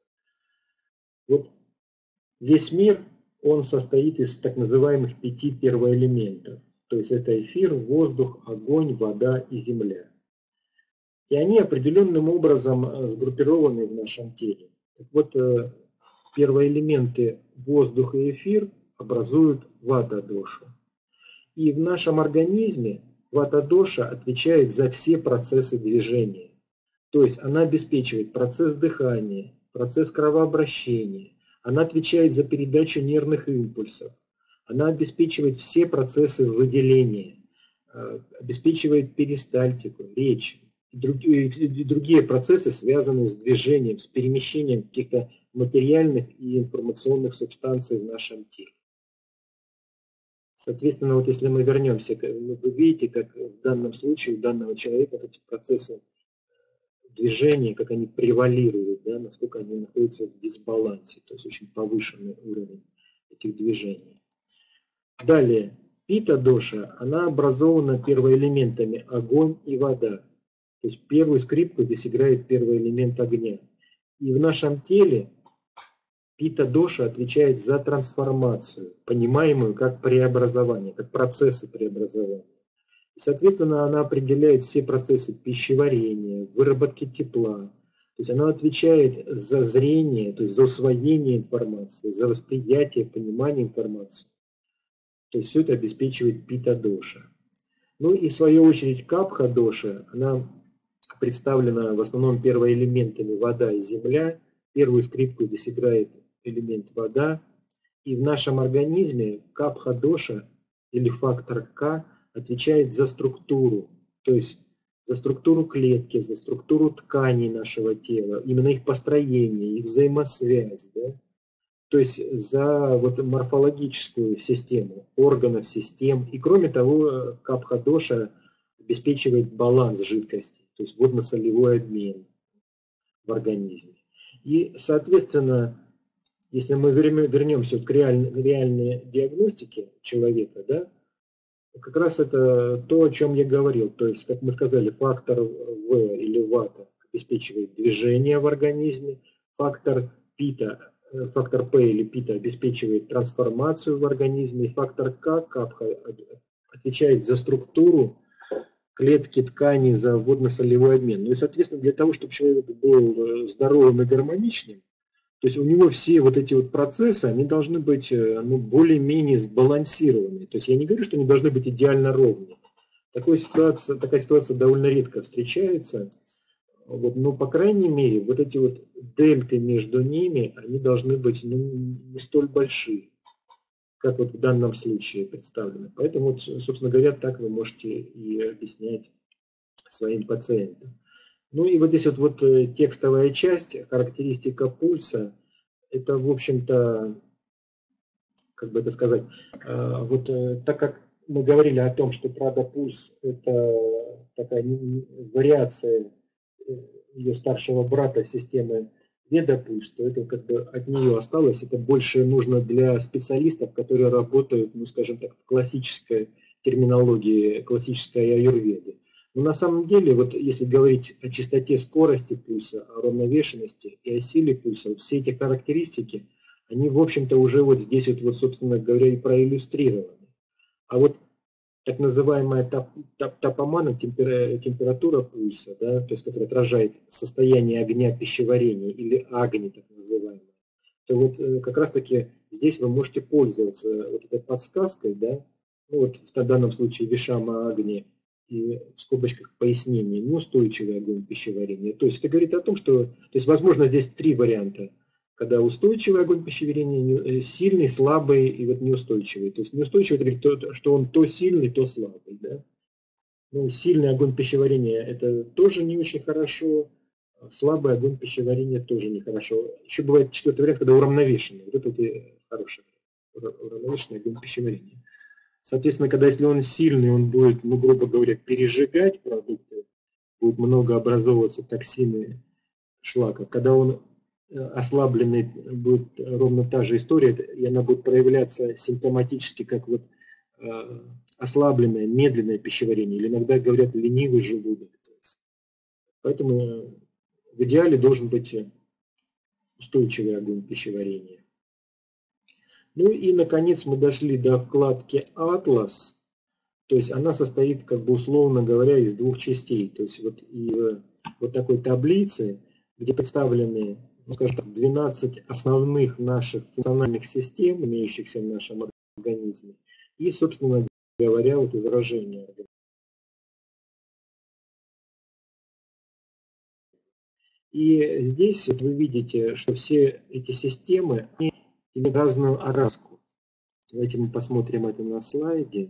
Вот весь мир, он состоит из так называемых пяти первоэлементов. То есть это эфир, воздух, огонь, вода и земля. И они определенным образом сгруппированы в нашем теле. Так вот, первоэлементы воздух и эфир образуют вата-дошу. И в нашем организме вата-доша отвечает за все процессы движения. То есть она обеспечивает процесс дыхания, процесс кровообращения, она отвечает за передачу нервных импульсов, она обеспечивает все процессы выделения, обеспечивает перистальтику, речь и другие процессы, связанные с движением, с перемещением каких-то материальных и информационных субстанций в нашем теле. Соответственно, вот если мы вернемся, вы видите, как в данном случае у данного человека эти процессы движения, как они превалируют, да, насколько они находятся в дисбалансе, то есть очень повышенный уровень этих движений. Далее, пита-доша, она образована первоэлементами огонь и вода. То есть первую скрипку здесь играет первый элемент огня. И в нашем теле пита-доша отвечает за трансформацию, понимаемую как преобразование, как процессы преобразования. И, соответственно, она определяет все процессы пищеварения, выработки тепла. То есть она отвечает за зрение, то есть за усвоение информации, за восприятие, понимание информации. То есть все это обеспечивает пита-доша. Ну и в свою очередь капха-доша, она представлена в основном первоэлементами вода и земля. Первую скрипку здесь играет элемент вода. И в нашем организме капха-доша или фактор К отвечает за структуру, то есть за структуру клетки, за структуру тканей нашего тела, именно их построение, их взаимосвязь, да? То есть за вот морфологическую систему органов, систем. И кроме того, капха-доша обеспечивает баланс жидкости, то есть водно-солевой обмен в организме. И, соответственно, если мы вернемся к реальной, реальной диагностике человека, да, как раз это то, о чем я говорил. То есть, как мы сказали, фактор В или вата обеспечивает движение в организме, фактор пита, фактор П или пита обеспечивает трансформацию в организме, и фактор К, капха, отвечает за структуру клетки, ткани, за водно-солевой обмен. Ну и, соответственно, для того, чтобы человек был здоровым и гармоничным, то есть у него все вот эти вот процессы, они должны быть ну, более-менее сбалансированы. То есть я не говорю, что они должны быть идеально ровными. Такая ситуация, такая ситуация довольно редко встречается. Вот, но, по крайней мере, вот эти вот дельты между ними, они должны быть ну, не столь большие, как вот в данном случае представлены. Поэтому, вот, собственно говоря, так вы можете и объяснять своим пациентам. Ну и вот здесь вот, вот текстовая часть, характеристика пульса, это, в общем-то, как бы это сказать, вот так как мы говорили о том, что Прада-пульс – это такая вариация ее старшего брата системы Веда-пульс, то это как бы от нее осталось, это больше нужно для специалистов, которые работают, ну скажем так, в классической терминологии, классической аюрведы. Но на самом деле, вот если говорить о частоте скорости пульса, о равновешенности и о силе пульса, вот все эти характеристики, они, в общем-то, уже вот здесь, вот, вот, собственно говоря, и проиллюстрированы. А вот так называемая топ, топ, топомана, темпера, температура пульса, да, то есть которая отражает состояние огня пищеварения, или агни, так называемая, то вот как раз-таки здесь вы можете пользоваться вот этой подсказкой, да, ну вот в данном случае вишама агни, и в скобочках пояснение, неустойчивый огонь пищеварения. То есть это говорит о том, что, то есть возможно здесь три варианта, когда устойчивый огонь пищеварения, сильный, слабый и вот неустойчивый. То есть неустойчивый это говорит, что он то сильный, то слабый. Да? Ну, сильный огонь пищеварения это тоже не очень хорошо, слабый огонь пищеварения тоже нехорошо. Еще бывает четвертый вариант, когда уравновешенный. Вот это вот хороший вариант, уравновешенный огонь пищеварения. Соответственно, когда если он сильный, он будет, ну, грубо говоря, пережигать продукты, будет много образовываться токсины, шлака. Когда он ослабленный, будет ровно та же история, и она будет проявляться симптоматически, как вот ослабленное, медленное пищеварение, или иногда говорят ленивый желудок. Поэтому в идеале должен быть устойчивый огонь пищеварения. Ну и, наконец, мы дошли до вкладки «Атлас». То есть она состоит, как бы условно говоря, из двух частей. То есть вот из вот такой таблицы, где представлены, ну, скажем так, двенадцать основных наших функциональных систем, имеющихся в нашем организме, и, собственно говоря, вот изображение организма. И здесь вот вы видите, что все эти системы они имеют разную окраску. Давайте мы посмотрим это на слайде.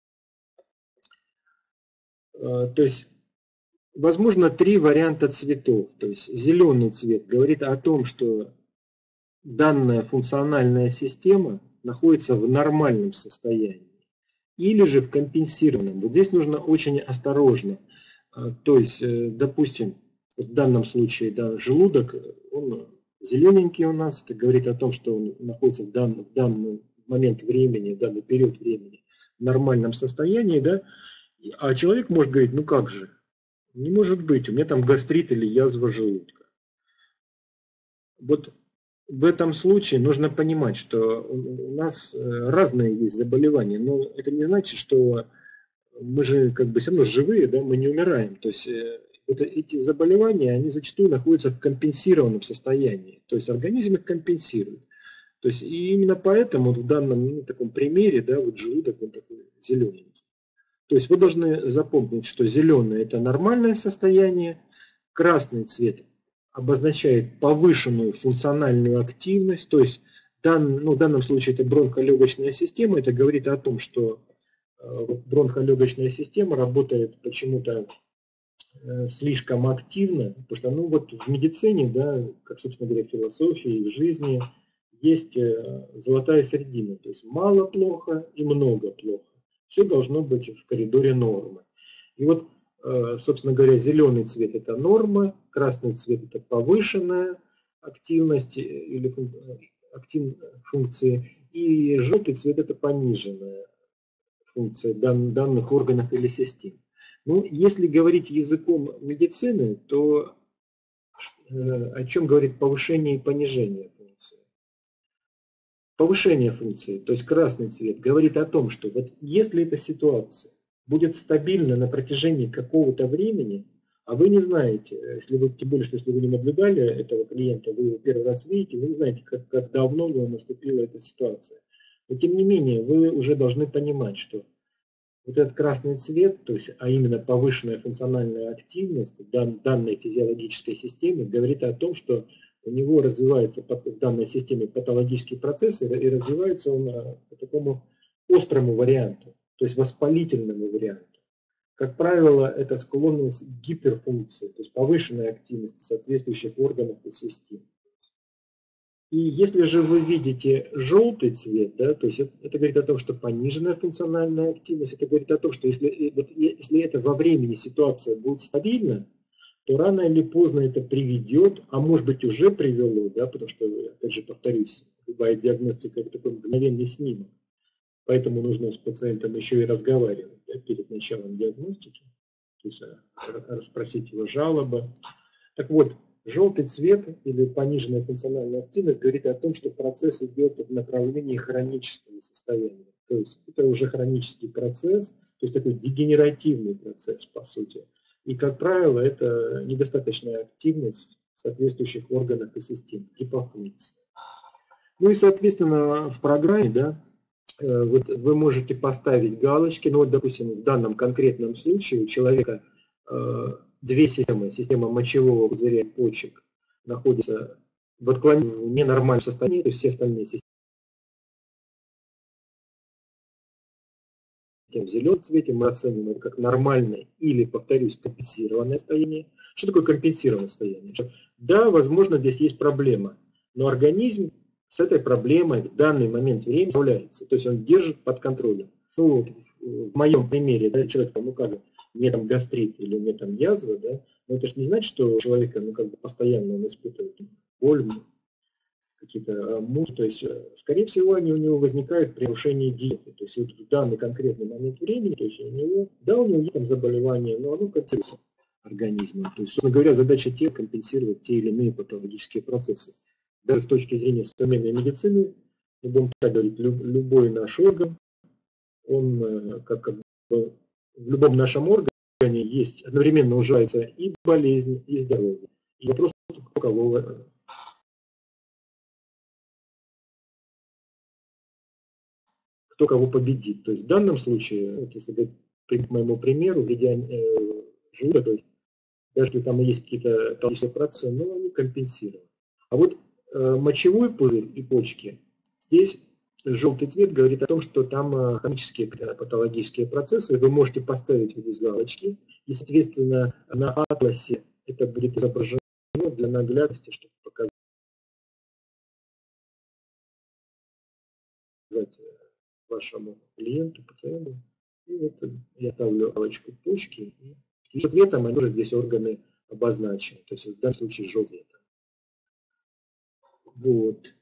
То есть, возможно, три варианта цветов. То есть, зеленый цвет говорит о том, что данная функциональная система находится в нормальном состоянии. Или же в компенсированном. Вот здесь нужно очень осторожно. То есть, допустим, в данном случае да, желудок, он зелененький у нас, это говорит о том, что он находится в данный, в данный момент времени, в данный период времени в нормальном состоянии, да, а человек может говорить, ну как же, не может быть, у меня там гастрит или язва желудка. Вот в этом случае нужно понимать, что у нас разные есть заболевания, но это не значит, что мы же как бы все равно живые, да, мы не умираем, то есть вот эти заболевания, они зачастую находятся в компенсированном состоянии. То есть организм их компенсирует. То есть и именно поэтому в данном ну, таком примере, да, вот желудок он такой зелененький. То есть вы должны запомнить, что зеленый это нормальное состояние, красный цвет обозначает повышенную функциональную активность. То есть дан, ну, в данном случае это бронхолегочная система. Это говорит о том, что э, бронхолегочная система работает почему-то слишком активно, потому что ну вот в медицине, да, как собственно говоря в философии, в жизни есть золотая середина, то есть мало плохо и много плохо. Все должно быть в коридоре нормы. И вот, собственно говоря, зеленый цвет это норма, красный цвет это повышенная активность или активная функция, и желтый цвет это пониженная функция данных органов или систем. Ну, если говорить языком медицины, то э, о чем говорит повышение и понижение функции? Повышение функции, то есть красный цвет, говорит о том, что вот если эта ситуация будет стабильна на протяжении какого-то времени, а вы не знаете, если вы, тем более, что если вы не наблюдали этого клиента, вы его первый раз видите, вы не знаете, как, как давно у него наступила эта ситуация. Но тем не менее, вы уже должны понимать, что вот этот красный цвет, то есть, а именно повышенная функциональная активность в данной физиологической системе, говорит о том, что у него развивается в данной системе патологический процесс, и развивается он по такому острому варианту, то есть воспалительному варианту. Как правило, это склонность к гиперфункции, то есть повышенной активности соответствующих органов и систем. И если же вы видите желтый цвет, да, то есть это, это говорит о том, что пониженная функциональная активность, это говорит о том, что если, вот, если это во времени ситуация будет стабильна, то рано или поздно это приведет, а может быть уже привело, да, потому что, опять же, повторюсь, любая диагностика это такой мгновенный снимок. Поэтому нужно с пациентом еще и разговаривать, да, перед началом диагностики, то есть расспросить его жалобы. Так вот, желтый цвет или пониженная функциональная активность говорит о том, что процесс идет в направлении хронического состояния. То есть это уже хронический процесс, то есть такой дегенеративный процесс, по сути. И, как правило, это недостаточная активность соответствующих органов и систем, гипофункция. Ну и, соответственно, в программе, да, вот вы можете поставить галочки. Ну вот, допустим, в данном конкретном случае у человека две системы, система мочевого пузыря и почек, находятся в отклонении, в ненормальном состоянии, то есть все остальные системы в зеленом цвете мы оцениваем это как нормальное или, повторюсь, компенсированное состояние. Что такое компенсированное состояние? Да, возможно, здесь есть проблема, но организм с этой проблемой в данный момент времени справляется, то есть он держит под контролем. Ну, в моем примере, да, человек сказал, ну как, у меня там гастрит или у меня там язва, да, но это же не значит, что у человека, ну как бы постоянно он испытывает боль, какие-то муки, то есть, скорее всего, они у него возникают при нарушении диеты. То есть вот в данный конкретный момент времени, то есть у него, да, у него есть там заболевание, но оно компенсируется организмом. То есть, собственно говоря, задача тела компенсировать те или иные патологические процессы. Даже с точки зрения современной медицины, мы будем так говорить, любой наш орган, он как, как бы в любом нашем органе есть, одновременно уживается и болезнь, и здоровье. И вопрос, у кого кто кого победит. То есть в данном случае, вот если говорить к моему примеру, введя э, желудок, то есть даже если там есть какие-то патологические процессы, но они компенсируют. А вот э, мочевой пузырь и почки, здесь желтый цвет говорит о том, что там э, хронические патологические процессы, вы можете поставить вот здесь галочки, и, соответственно, на атласе это будет изображено для наглядности, чтобы показать вашему клиенту, пациенту. И вот я ставлю галочку почки, и цветом они уже здесь органы обозначены. То есть в данном случае желтый. Вот.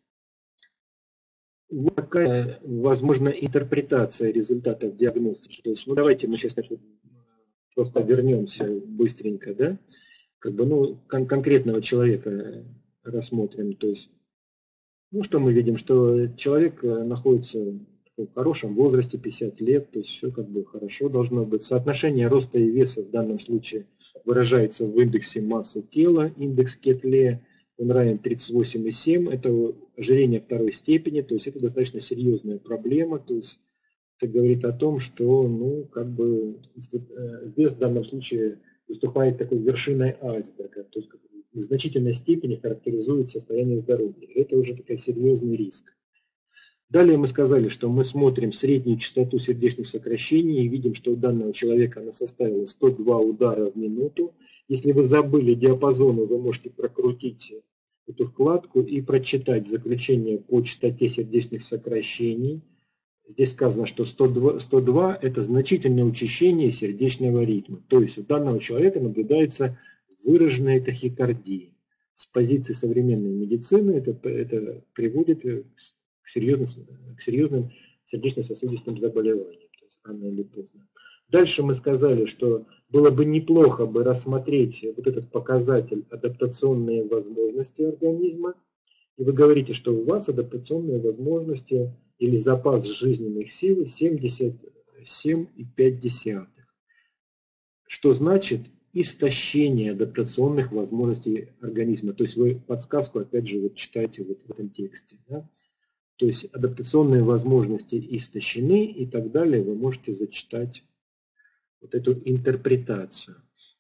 Вот такая, возможно, интерпретация результатов диагностики. То есть, ну, давайте мы сейчас просто вернемся быстренько, да, как бы, ну, кон конкретного человека рассмотрим. То есть, ну, что мы видим, что человек находится в хорошем возрасте, пятьдесят лет, то есть все как бы хорошо должно быть. Соотношение роста и веса в данном случае выражается в индексе массы тела, индекс Кетле, он равен тридцать восемь и семь, это ожирение второй степени, то есть это достаточно серьезная проблема, то есть это говорит о том, что, ну, как бы вес в данном случае выступает такой вершиной айсберга, то есть в значительной степени характеризует состояние здоровья. Это уже такой серьезный риск. Далее мы сказали, что мы смотрим среднюю частоту сердечных сокращений и видим, что у данного человека она составила сто два удара в минуту. Если вы забыли диапазоны, вы можете прокрутить эту вкладку и прочитать заключение по частоте сердечных сокращений. Здесь сказано, что сто два, сто два это значительное учащение сердечного ритма. То есть у данного человека наблюдается выраженная тахикардия. С позиции современной медицины это, это приводит к серьезным, к серьезным сердечно-сосудистым заболеваниям, то есть рано или поздно. Дальше мы сказали, что было бы неплохо бы рассмотреть вот этот показатель адаптационные возможности организма. И вы говорите, что у вас адаптационные возможности или запас жизненных сил семьдесят семь и пять десятых. Что значит истощение адаптационных возможностей организма. То есть вы подсказку опять же вот читаете вот в этом тексте. Да? То есть адаптационные возможности истощены и так далее. Вы можете зачитать вот эту интерпретацию.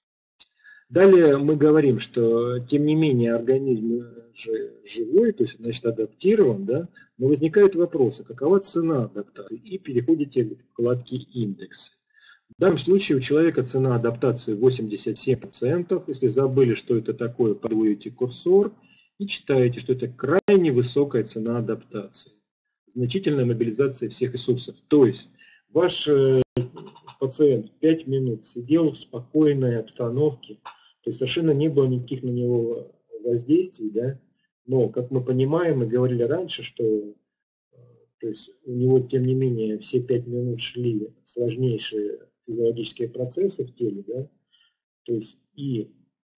Далее мы говорим, что тем не менее организм же живой, то есть значит адаптирован, да, но возникают вопросы, какова цена адаптации, и переходите к вкладке индексы. В данном случае у человека цена адаптации восемьдесят семь процентов. Если забыли, что это такое, подводите курсор и читаете, что это крайне высокая цена адаптации. Значительная мобилизация всех ресурсов. То есть ваш пациент пять минут сидел в спокойной обстановке, то есть совершенно не было никаких на него воздействий, да? Но, как мы понимаем, мы говорили раньше, что то есть у него, тем не менее, все пять минут шли сложнейшие физиологические процессы в теле, да? То есть и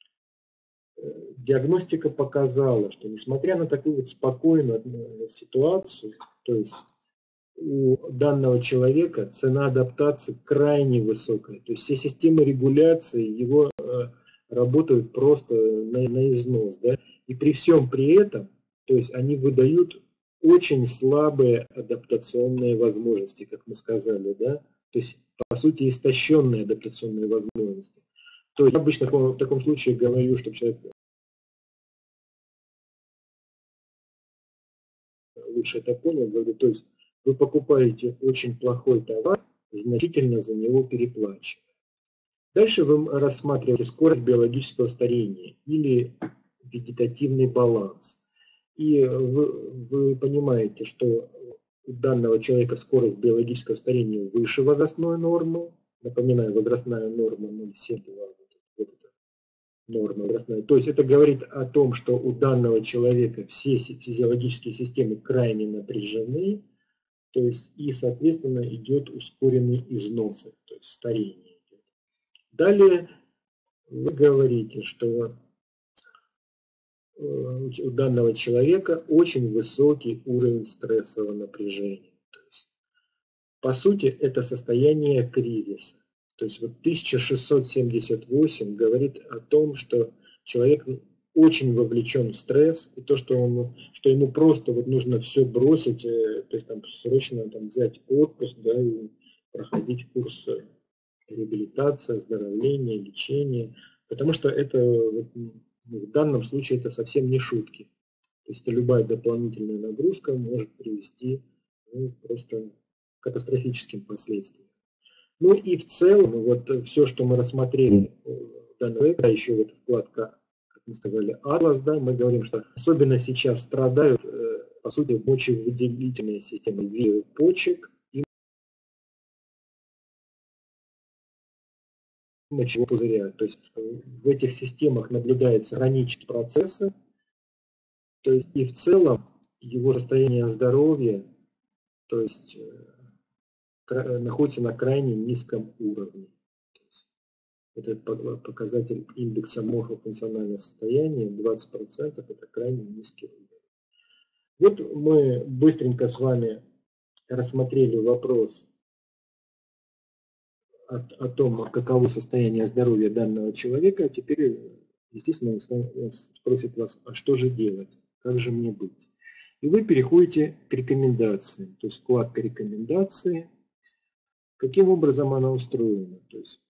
диагностика показала, что несмотря на такую вот спокойную ситуацию, то есть у данного человека цена адаптации крайне высокая. То есть все системы регуляции его работают просто на, на износ. Да? И при всем при этом, то есть они выдают очень слабые адаптационные возможности, как мы сказали. Да? То есть, по сути, истощенные адаптационные возможности. То есть я обычно в таком случае говорю, что человек лучше это понял, говорю, то есть вы покупаете очень плохой товар, значительно за него переплачивая. Дальше вы рассматриваете скорость биологического старения или вегетативный баланс. И вы, вы понимаете, что у данного человека скорость биологического старения выше возрастной нормы. Напоминаю, возрастная норма ноль целых семь десятых, норма возрастная. То есть это говорит о том, что у данного человека все физиологические системы крайне напряжены, то есть и, соответственно, идет ускоренный износ, то есть старение идет. Далее вы говорите, что у данного человека очень высокий уровень стрессового напряжения. То есть, по сути, это состояние кризиса. То есть вот тысяча шестьсот семьдесят восемь говорит о том, что человек очень вовлечен в стресс, и то, что, он, что ему просто вот нужно все бросить, то есть там срочно там, взять отпуск, да, и проходить курс реабилитации, оздоровления, лечения, потому что это в данном случае это совсем не шутки. То есть любая дополнительная нагрузка может привести ну, просто к катастрофическим последствиям. Ну и в целом, вот все, что мы рассмотрели в данном проекте, а еще вот вкладка, как мы сказали, Атлас, да, мы говорим, что особенно сейчас страдают, по сути, мочевыделительные системы почек и мочевого пузыря. То есть в этих системах наблюдаются хронические процессы, то есть и в целом его состояние здоровья, то есть находится на крайне низком уровне. Этот показатель индекса морфофункционального состояния двадцать процентов, это крайне низкий уровень. Вот мы быстренько с вами рассмотрели вопрос о, о том, каково состояние здоровья данного человека. А теперь, естественно, он спросит вас, а что же делать, как же мне быть? И вы переходите к рекомендациям, то есть вкладка рекомендации. Каким образом она устроена? То есть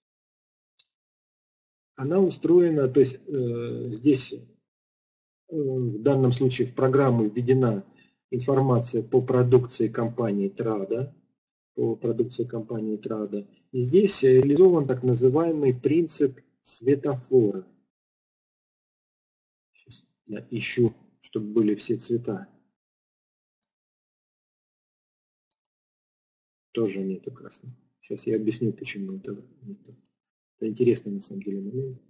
она устроена, то есть э, здесь э, в данном случае в программу введена информация по продукции компании Трада, по продукции компании Трада. И здесь реализован так называемый принцип светофора. Сейчас я ищу, чтобы были все цвета. Тоже нету красного. Сейчас я объясню, почему это нету. Это интересный на самом деле момент.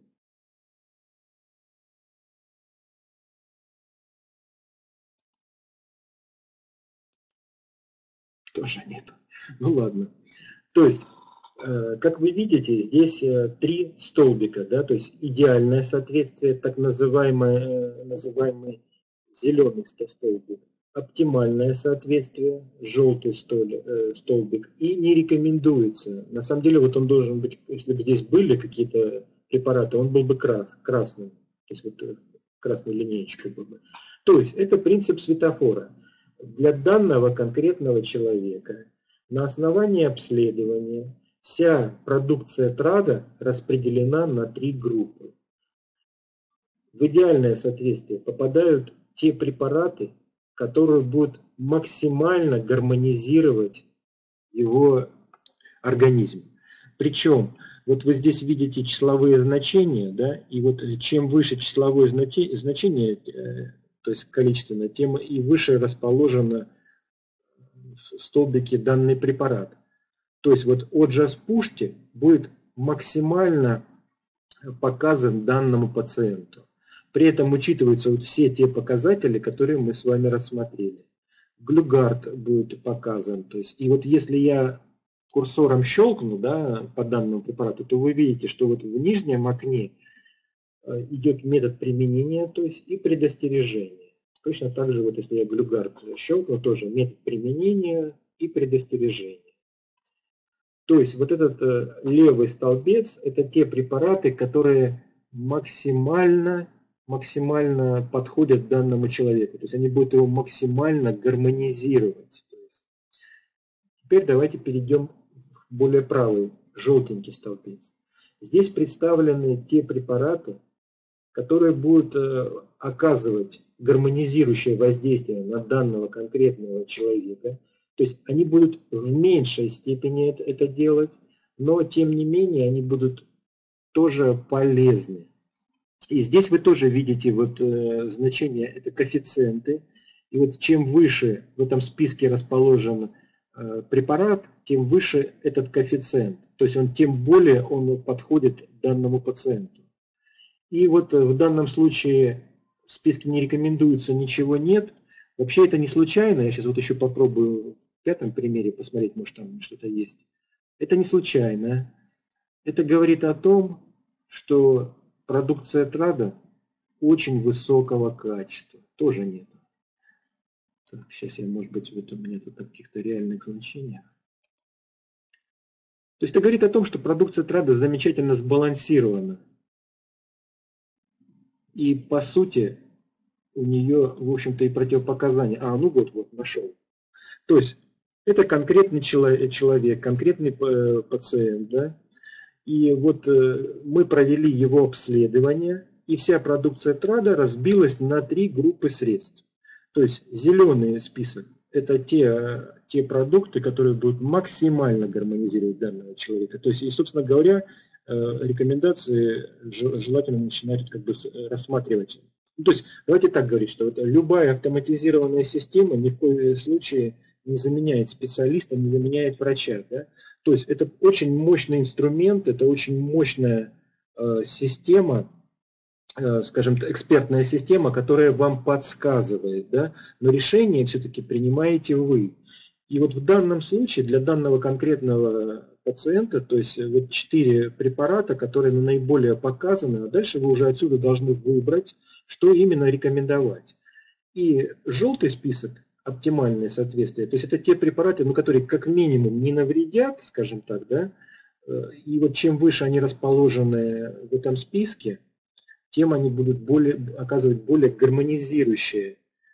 Тоже нету. Ну ладно. То есть, э, как вы видите, здесь э, три столбика, да, то есть идеальное соответствие, так называемый, э, называемый зеленый столбик, оптимальное соответствие, желтый столбик, э, столбик, и не рекомендуется. На самом деле, вот он должен быть, если бы здесь были какие-то препараты, он был бы крас, красным, то есть вот красной линеечкой был бы. То есть это принцип светофора. Для данного конкретного человека на основании обследования вся продукция Трада распределена на три группы. В идеальное соответствие попадают те препараты, которые будут максимально гармонизировать его организм. Причем, вот вы здесь видите числовые значения, да, и вот чем выше числовое значение, то есть количественно, тем и выше расположено в столбике данный препарат. То есть вот отжас пушти будет максимально показан данному пациенту. При этом учитываются вот все те показатели, которые мы с вами рассмотрели. Глюгард будет показан. То есть, и вот если я курсором щелкну, да, по данному препарату, то вы видите, что вот в нижнем окне идет метод применения, то есть и предостережение. Точно так же, вот если я глюгард щелкну, тоже метод применения и предостережение. То есть вот этот левый столбец, это те препараты, которые максимально, максимально подходят данному человеку. То есть они будут его максимально гармонизировать. То есть теперь давайте перейдем в более правый, желтенький столбец. Здесь представлены те препараты, которые будут оказывать гармонизирующее воздействие на данного конкретного человека. То есть они будут в меньшей степени это, это делать, но тем не менее они будут тоже полезны. И здесь вы тоже видите вот, э, значение, это коэффициенты. И вот чем выше в этом списке расположен э, препарат, тем выше этот коэффициент. То есть он тем более он подходит данному пациенту. И вот в данном случае в списке не рекомендуется, ничего нет. Вообще это не случайно. Я сейчас вот еще попробую в пятом примере посмотреть, может там что-то есть. Это не случайно. Это говорит о том, что продукция трада очень высокого качества. Тоже нет. Так, сейчас я, может быть, вот у меня тут на каких-то реальных значениях. То есть это говорит о том, что продукция трада замечательно сбалансирована. И по сути у нее, в общем-то, и противопоказания. А, ну вот, вот, нашел. То есть это конкретный человек, конкретный пациент, да? И вот мы провели его обследование, и вся продукция трада разбилась на три группы средств. То есть зеленый список – это те, те продукты, которые будут максимально гармонизировать данного человека. То есть, и, собственно говоря, рекомендации желательно начинать как бы рассматривать. То есть, давайте так говорить, что вот любая автоматизированная система ни в коем случае не заменяет специалиста, не заменяет врача. Да? То есть, это очень мощный инструмент, это очень мощная э, система, э, скажем, экспертная система, которая вам подсказывает, да? Но решение все-таки принимаете вы. И вот в данном случае для данного конкретного пациента, то есть вот четыре препарата, которые наиболее показаны, а дальше вы уже отсюда должны выбрать, что именно рекомендовать. И желтый список, оптимальное соответствие, то есть это те препараты, ну, которые как минимум не навредят, скажем так, да, и вот чем выше они расположены в этом списке, тем они будут более, оказывать более гармонизирующее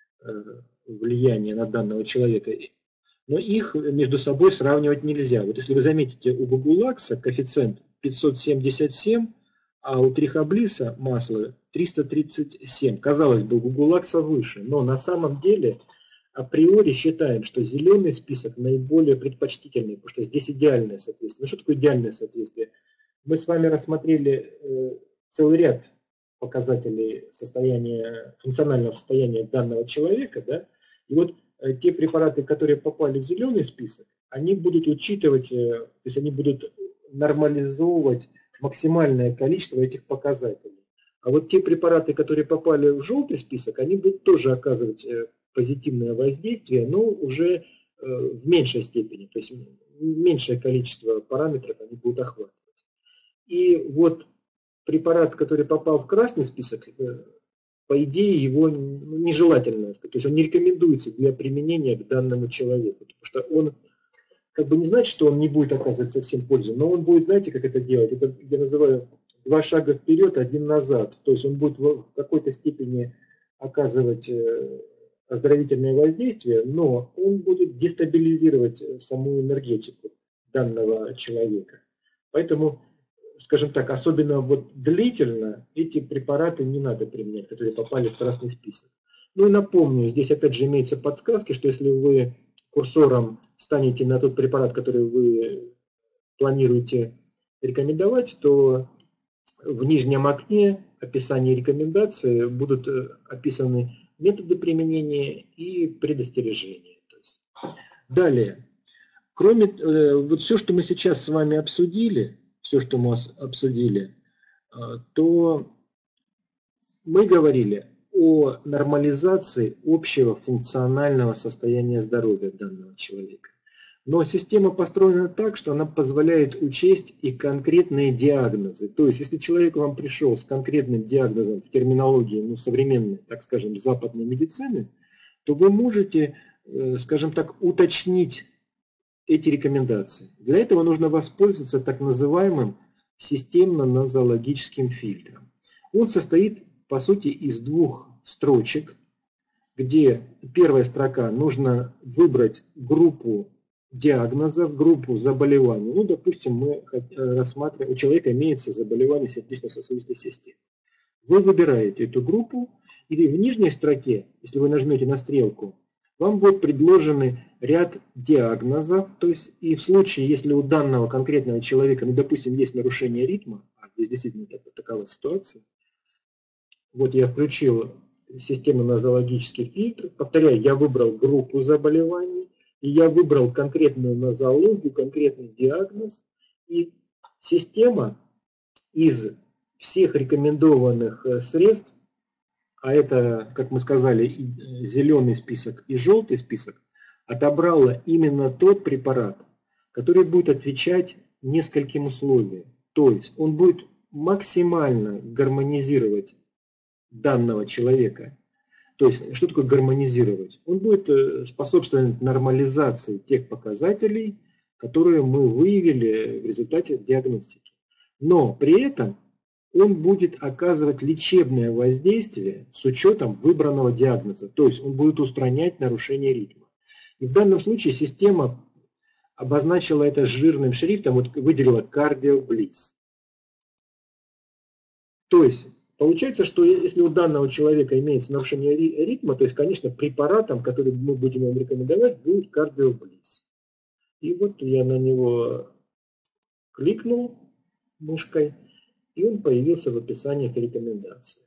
влияние на данного человека. Но их между собой сравнивать нельзя. Вот если вы заметите, у Гугулакса коэффициент пятьсот семьдесят семь, а у Трихоблиса масла триста тридцать семь. Казалось бы, у Гугулакса выше, но на самом деле априори считаем, что зеленый список наиболее предпочтительный, потому что здесь идеальное соответствие. Ну что такое идеальное соответствие? Мы с вами рассмотрели целый ряд показателей состояния, функционального состояния данного человека, да, и вот те препараты, которые попали в зеленый список, они будут учитывать, то есть они будут нормализовывать максимальное количество этих показателей. А вот те препараты, которые попали в желтый список, они будут тоже оказывать позитивное воздействие, но уже в меньшей степени, то есть меньшее количество параметров они будут охватывать. И вот препарат, который попал в красный список, по идее, его нежелательно, то есть он не рекомендуется для применения к данному человеку, потому что он как бы не значит, что он не будет оказывать совсем пользу, но он будет, знаете, как это делать, это я называю два шага вперед, один назад, то есть он будет в какой-то степени оказывать оздоровительное воздействие, но он будет дестабилизировать саму энергетику данного человека. Поэтому, скажем так, особенно вот длительно эти препараты не надо применять, которые попали в красный список. Ну и напомню, здесь опять же имеются подсказки, что если вы курсором станете на тот препарат, который вы планируете рекомендовать, то в нижнем окне описания рекомендации будут описаны методы применения и предостережения. Далее, кроме вот все, что мы сейчас с вами обсудили, все, что мы обсудили, то мы говорили о нормализации общего функционального состояния здоровья данного человека. Но система построена так, что она позволяет учесть и конкретные диагнозы. То есть, если человек к вам пришел с конкретным диагнозом в терминологии, ну, современной, так скажем, западной медицины, то вы можете, скажем так, уточнить эти рекомендации. Для этого нужно воспользоваться так называемым системно-нозологическим фильтром. Он состоит, по сути, из двух строчек, где первая строка нужно выбрать группу диагнозов, группу заболеваний. Ну, допустим, мы рассматриваем, у человека имеется заболевание сердечно-сосудистой системы. Вы выбираете эту группу, и в нижней строке, если вы нажмете на стрелку, вам будут предложены ряд диагнозов, то есть и в случае, если у данного конкретного человека, ну, допустим, есть нарушение ритма, а здесь действительно такая ситуация, вот я включил системно-нозологический фильтр, повторяю, я выбрал группу заболеваний, и я выбрал конкретную нозологию, конкретный диагноз, и система из всех рекомендованных средств, а это, как мы сказали, зеленый список и желтый список, отобрала именно тот препарат, который будет отвечать нескольким условиям. То есть он будет максимально гармонизировать данного человека. То есть, что такое гармонизировать? Он будет способствовать нормализации тех показателей, которые мы выявили в результате диагностики. Но при этом он будет оказывать лечебное воздействие с учетом выбранного диагноза. То есть он будет устранять нарушение ритма. И в данном случае система обозначила это жирным шрифтом, вот выделила кардиоблиц. То есть получается, что если у данного человека имеется нарушение ритма, то есть, конечно, препаратом, который мы будем вам рекомендовать, будет кардиоблиц. И вот я на него кликнул мышкой, и он появился в описании к рекомендации.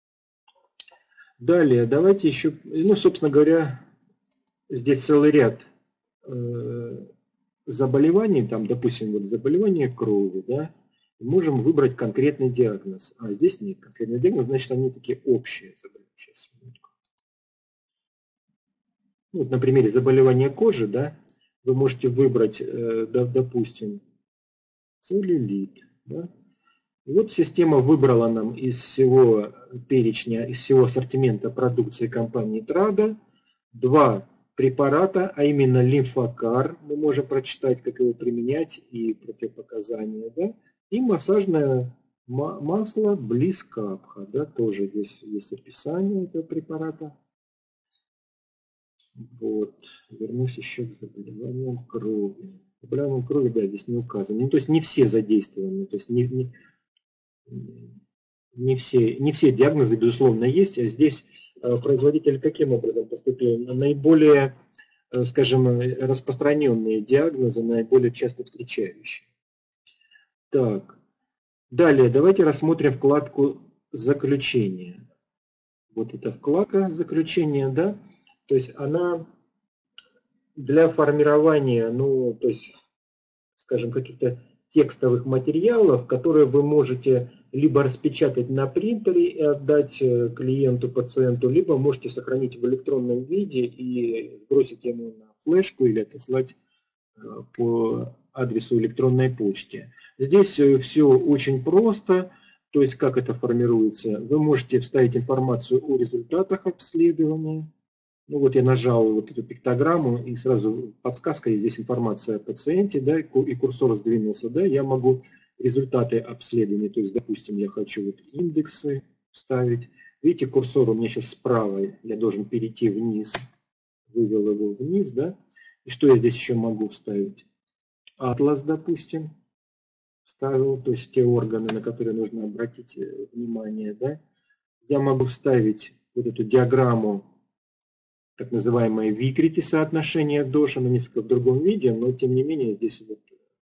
Далее, давайте еще, ну, собственно говоря, здесь целый ряд э, заболеваний, там, допустим, вот заболевание крови, да, можем выбрать конкретный диагноз. А здесь нет конкретного диагноза, значит, они такие общие. Сейчас, ну, вот на примере заболевания кожи, да, вы можете выбрать, э, допустим, целлюлит, да. И вот система выбрала нам из всего перечня, из всего ассортимента продукции компании Трада два препарата, а именно лимфокар, мы можем прочитать, как его применять и противопоказания, да, и массажное масло Блискапха, да, тоже здесь есть описание этого препарата. Вот, вернусь еще к заболеваниям крови. Заболеваниям крови, да, здесь не указано. Ну, то есть не все задействованы, то есть не, не, не, все, не все диагнозы, безусловно, есть, а здесь производитель каким образом поступил? Наиболее, скажем, распространенные диагнозы, наиболее часто встречающие. Так, далее давайте рассмотрим вкладку «Заключение». Вот эта вкладка «Заключение», да, то есть она для формирования, ну, то есть, скажем, каких-то текстовых материалов, которые вы можете либо распечатать на принтере и отдать клиенту, пациенту, либо можете сохранить в электронном виде и бросить ему на флешку или отослать по адресу электронной почты. Здесь все очень просто, то есть как это формируется. Вы можете вставить информацию о результатах обследования. Ну вот я нажал вот эту пиктограмму, и сразу подсказка, и здесь информация о пациенте, да, и курсор сдвинулся, да, я могу результаты обследования, то есть, допустим, я хочу вот индексы вставить. Видите, курсор у меня сейчас справа, я должен перейти вниз, вывел его вниз, да. И что я здесь еще могу вставить? Атлас, допустим, вставил, то есть те органы, на которые нужно обратить внимание, да. Я могу вставить вот эту диаграмму, так называемое Викрити соотношение ДОШ, оно несколько в другом виде, но тем не менее здесь вот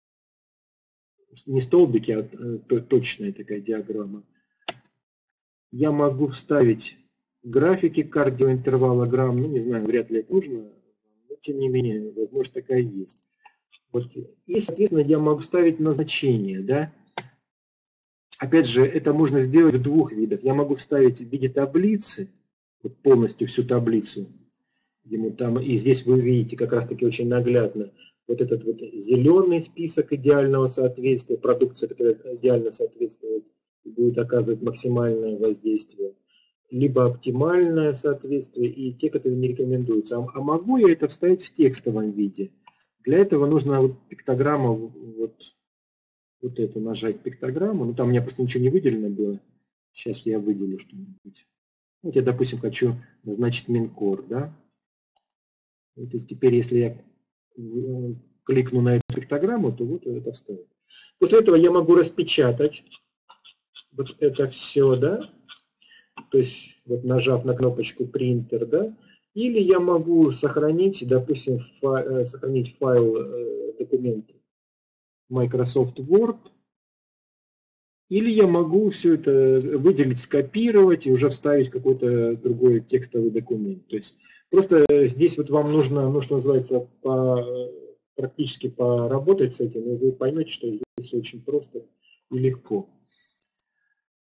не столбики, а точная такая диаграмма. Я могу вставить графики кардиоинтервалограмм, ну не знаю, вряд ли это нужно, но тем не менее, возможно, такая есть. Вот. И, соответственно, я могу вставить назначение, да. Опять же, это можно сделать в двух видах. Я могу вставить в виде таблицы, вот полностью всю таблицу. Ему там, и здесь вы видите как раз таки очень наглядно вот этот вот зеленый список идеального соответствия, продукция, которая идеально соответствует, будет оказывать максимальное воздействие, либо оптимальное соответствие и те, которые не рекомендуются. А, а могу я это вставить в текстовом виде? Для этого нужно вот пиктограмму, вот, вот эту нажать пиктограмму, ну там у меня просто ничего не выделено было, сейчас я выделю что-нибудь. Вот я, допустим, хочу назначить Минкор, да. То есть теперь, если я кликну на эту пиктограмму, то вот это вставит. После этого я могу распечатать вот это все, да, то есть вот нажав на кнопочку принтер, да, или я могу сохранить, допустим, файл, сохранить файл документ Microsoft Word, или я могу все это выделить, скопировать и уже вставить какой-то другой текстовый документ. То есть просто здесь вот вам нужно, ну что называется, по, практически поработать с этим, и вы поймете, что здесь очень просто и легко.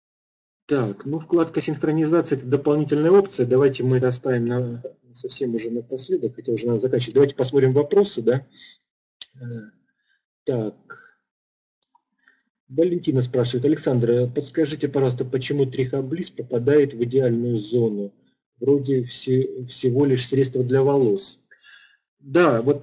Так, ну вкладка синхронизация – это дополнительная опция. Давайте мы это оставим на, совсем уже напоследок, хотя уже надо заканчивать. Давайте посмотрим вопросы, да. Так. Валентина спрашивает: Александр, подскажите, пожалуйста, почему трихоблиз попадает в идеальную зону? Вроде все, всего лишь средство для волос. Да, вот,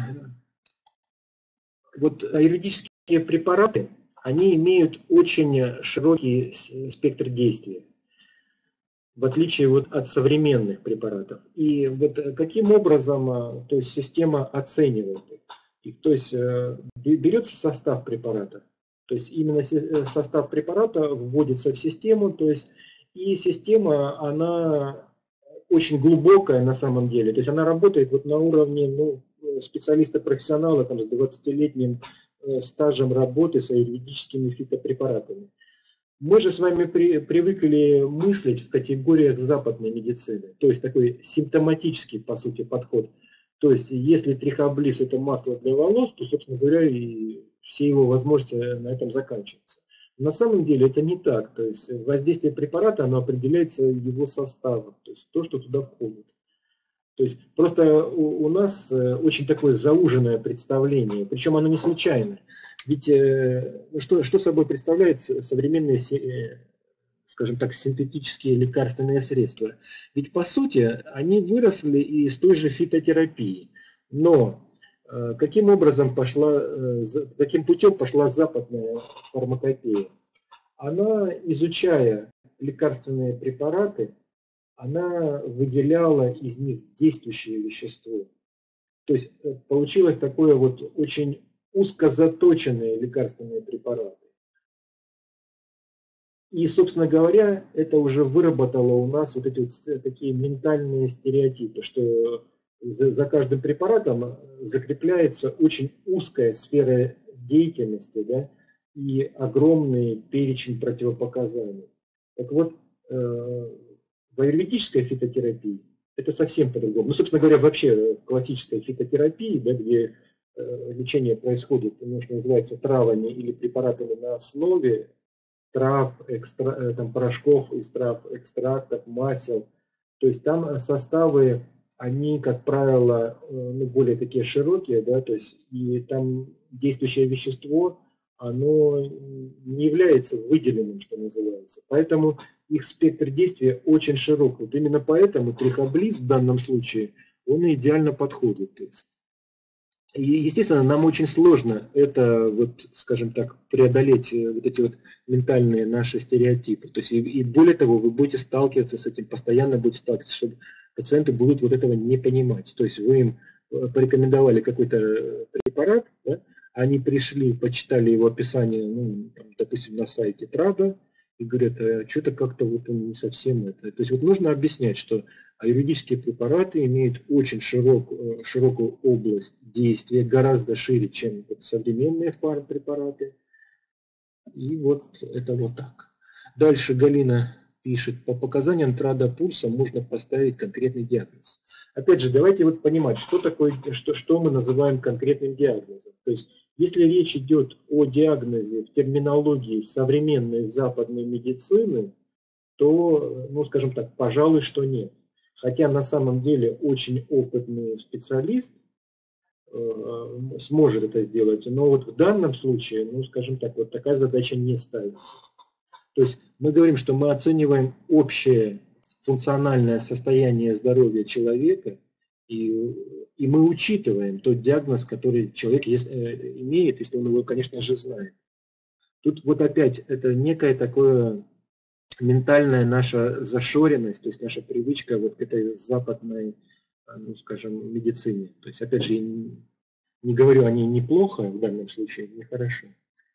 вот аюрведические препараты, они имеют очень широкий спектр действия, в отличие вот от современных препаратов. И вот каким образом, то есть, система оценивает их? То есть берется состав препарата, то есть именно состав препарата вводится в систему, то есть и система, она очень глубокая на самом деле, то есть она работает вот на уровне, ну, специалиста-профессионала там, с двадцатилетним стажем работы с аюрведическими фитопрепаратами. Мы же с вами при, привыкли мыслить в категориях западной медицины, то есть такой симптоматический, по сути, подход. То есть если трихоблиз – это масло для волос, то, собственно говоря, и все его возможности на этом заканчиваются. На самом деле это не так. То есть воздействие препарата, оно определяется его составом, то есть то, что туда входит. То есть просто у, у нас очень такое зауженное представление, причем оно не случайное. Ведь что, что собой представляют современные, скажем так, синтетические лекарственные средства? Ведь по сути они выросли из той же фитотерапии. Но каким образом пошла, каким путем пошла западная фармакопея? Она, изучая лекарственные препараты, она выделяла из них действующее вещество. То есть получилось такое вот очень узко заточенные лекарственные препараты. И, собственно говоря, это уже выработало у нас вот эти вот такие ментальные стереотипы, что за, за каждым препаратом закрепляется очень узкая сфера деятельности, да, и огромный перечень противопоказаний. Так вот, в аюрведической фитотерапии это совсем по-другому. Ну, собственно говоря, вообще в классической фитотерапии, да, где э, лечение происходит, оно что называется травами или препаратами на основе трав, экстра, э, там, порошков из трав, экстрактов, масел. То есть там составы, они, как правило, э, ну, более такие широкие, да, то есть и там действующее вещество, оно не является выделенным, что называется. Поэтому их спектр действия очень широк. Вот именно поэтому трихоблиз в данном случае, он идеально подходит. То есть. И, естественно, нам очень сложно это, вот, скажем так, преодолеть вот эти вот ментальные наши стереотипы. То есть, и, и более того, вы будете сталкиваться с этим, постоянно будете сталкиваться, чтобы пациенты будут вот этого не понимать. То есть вы им порекомендовали какой-то препарат, да, они пришли, почитали его описание, ну, там, допустим, на сайте Трада, и говорят, а что-то как-то вот он не совсем это. То есть вот нужно объяснять, что аюрведические препараты имеют очень широк, широкую область действия, гораздо шире, чем вот современные фармпрепараты. И вот это вот так. Дальше Галина пишет, по показаниям Трада пульса можно поставить конкретный диагноз. Опять же, давайте вот понимать, что такое, что, что мы называем конкретным диагнозом. То есть, если речь идет о диагнозе в терминологии современной западной медицины, то, ну, скажем так, пожалуй, что нет. Хотя на самом деле очень опытный специалист э, сможет это сделать, но вот в данном случае, ну, скажем так, вот такая задача не ставится. То есть мы говорим, что мы оцениваем общее функциональное состояние здоровья человека, и, и мы учитываем тот диагноз, который человек имеет, если он его, конечно же, знает. Тут вот опять это некое такое ментальная наша зашоренность, то есть наша привычка вот к этой западной, ну, скажем, медицине. То есть, опять же, я не, не говорю о ней неплохо, в данном случае нехорошо.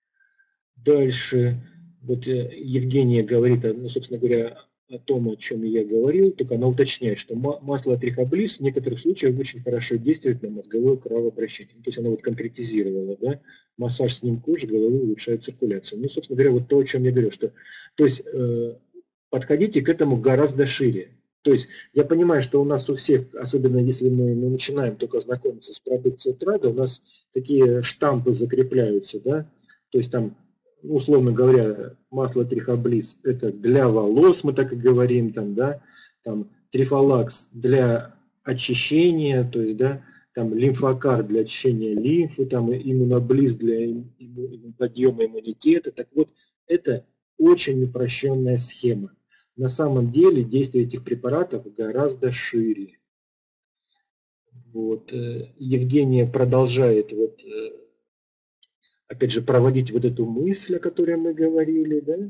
Дальше, вот Евгения говорит, ну, собственно говоря, о том, о чем я говорил, только она уточняет, что масло трихоблиз в некоторых случаях очень хорошо действует на мозговое кровообращение. То есть она вот конкретизировала, да, массаж с ним кожи головы улучшает циркуляцию. Ну, собственно говоря, вот то, о чем я говорю, что, то есть э, подходите к этому гораздо шире. То есть я понимаю, что у нас у всех, особенно если мы ну, начинаем только знакомиться с продукцией Трада, у нас такие штампы закрепляются, да, то есть там условно говоря, масло трихоблиз – это для волос, мы так и говорим, там, да, там, трифолакс для очищения, то есть, да, там, лимфокар для очищения лимфы, там, иммуноблиз для имму, подъема иммунитета. Так вот, это очень упрощенная схема. На самом деле действие этих препаратов гораздо шире. Вот. Евгения продолжает вот, опять же, проводить вот эту мысль, о которой мы говорили, да?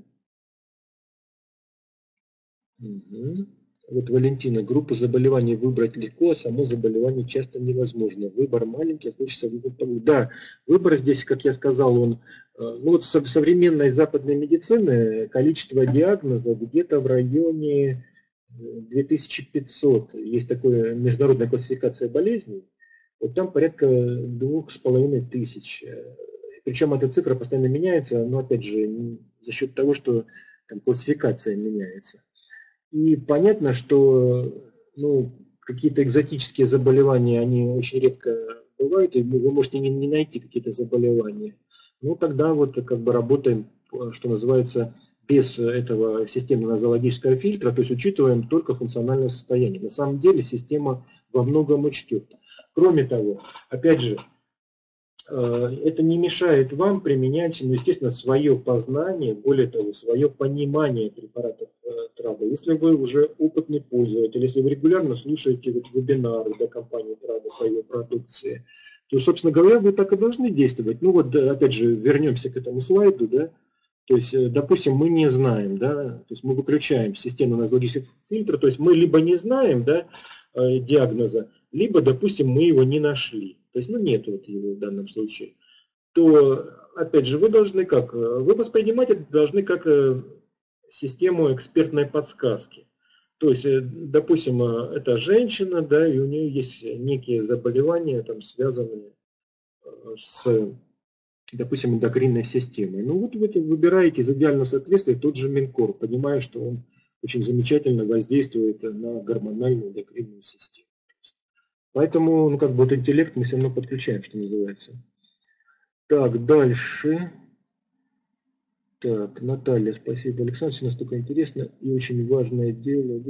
Угу. Вот Валентина, группу заболеваний выбрать легко, а само заболевание часто невозможно. Выбор маленький, хочется выбор. Да, выбор здесь, как я сказал, он, ну вот в современной западной медицине количество диагнозов где-то в районе две тысячи пятьсот. Есть такая международная классификация болезней. Вот там порядка двух с половиной тысяч. Причем эта цифра постоянно меняется, но опять же за счет того, что там классификация меняется. И понятно, что ну, какие-то экзотические заболевания, они очень редко бывают, и вы можете не, не найти какие-то заболевания. Ну, тогда вот как бы работаем, что называется, без этого системного нозологического фильтра, то есть учитываем только функциональное состояние. На самом деле система во многом учтет. Кроме того, опять же, это не мешает вам применять, ну, естественно, свое познание, более того, свое понимание препаратов ТРАДа. Если вы уже опытный пользователь, если вы регулярно слушаете вот вебинары для компании ТРАДа по ее продукции, то, собственно говоря, вы так и должны действовать. Ну вот, опять же, вернемся к этому слайду, да. То есть, допустим, мы не знаем, да, то есть мы выключаем систему нозологического фильтра, то есть мы либо не знаем, да, диагноза, либо, допустим, мы его не нашли. То есть, ну, нет вот его в данном случае. То, опять же, вы должны как? Вы воспринимать это должны как систему экспертной подсказки. То есть, допустим, это женщина, да, и у нее есть некие заболевания, там, связанные с, допустим, эндокринной системой. Ну, вот вы выбираете из идеального соответствия тот же Минкор, понимая, что он очень замечательно воздействует на гормональную эндокринную систему. Поэтому, ну, как бы вот интеллект мы все равно подключаем, что называется. Так, дальше. Так, Наталья, спасибо, Александр, все настолько интересно и очень важное дело.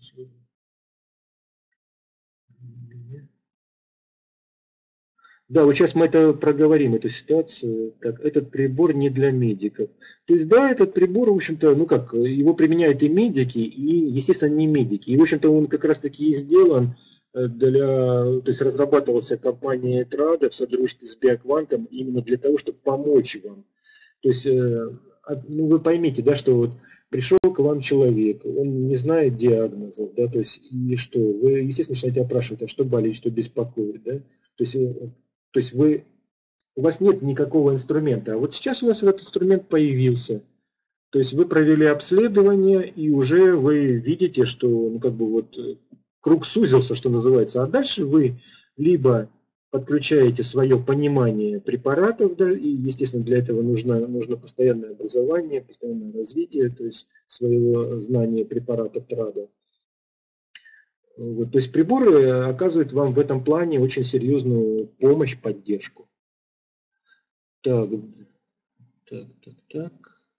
Да, вот сейчас мы это проговорим, эту ситуацию. Так, этот прибор не для медиков. То есть, да, этот прибор, в общем-то, ну как, его применяют и медики, и, естественно, не медики. И, в общем-то, он как раз-таки и сделан для, то есть разрабатывался компанией ТРАДа в содружестве с Биоквантом именно для того, чтобы помочь вам. То есть, ну вы поймите, да, что вот пришел к вам человек, он не знает диагнозов, да, то есть, и что, вы, естественно, начинаете опрашивать, а что болит, что беспокоит, да, то есть, то есть вы, у вас нет никакого инструмента, а вот сейчас у вас этот инструмент появился, то есть вы провели обследование, и уже вы видите, что, ну, как бы вот, круг сузился, что называется, а дальше вы либо подключаете свое понимание препаратов, да, и, естественно, для этого нужно, нужно постоянное образование, постоянное развитие, то есть своего знания препаратов ТРАДа. Вот, то есть приборы оказывают вам в этом плане очень серьезную помощь, поддержку. Так, так, так, так.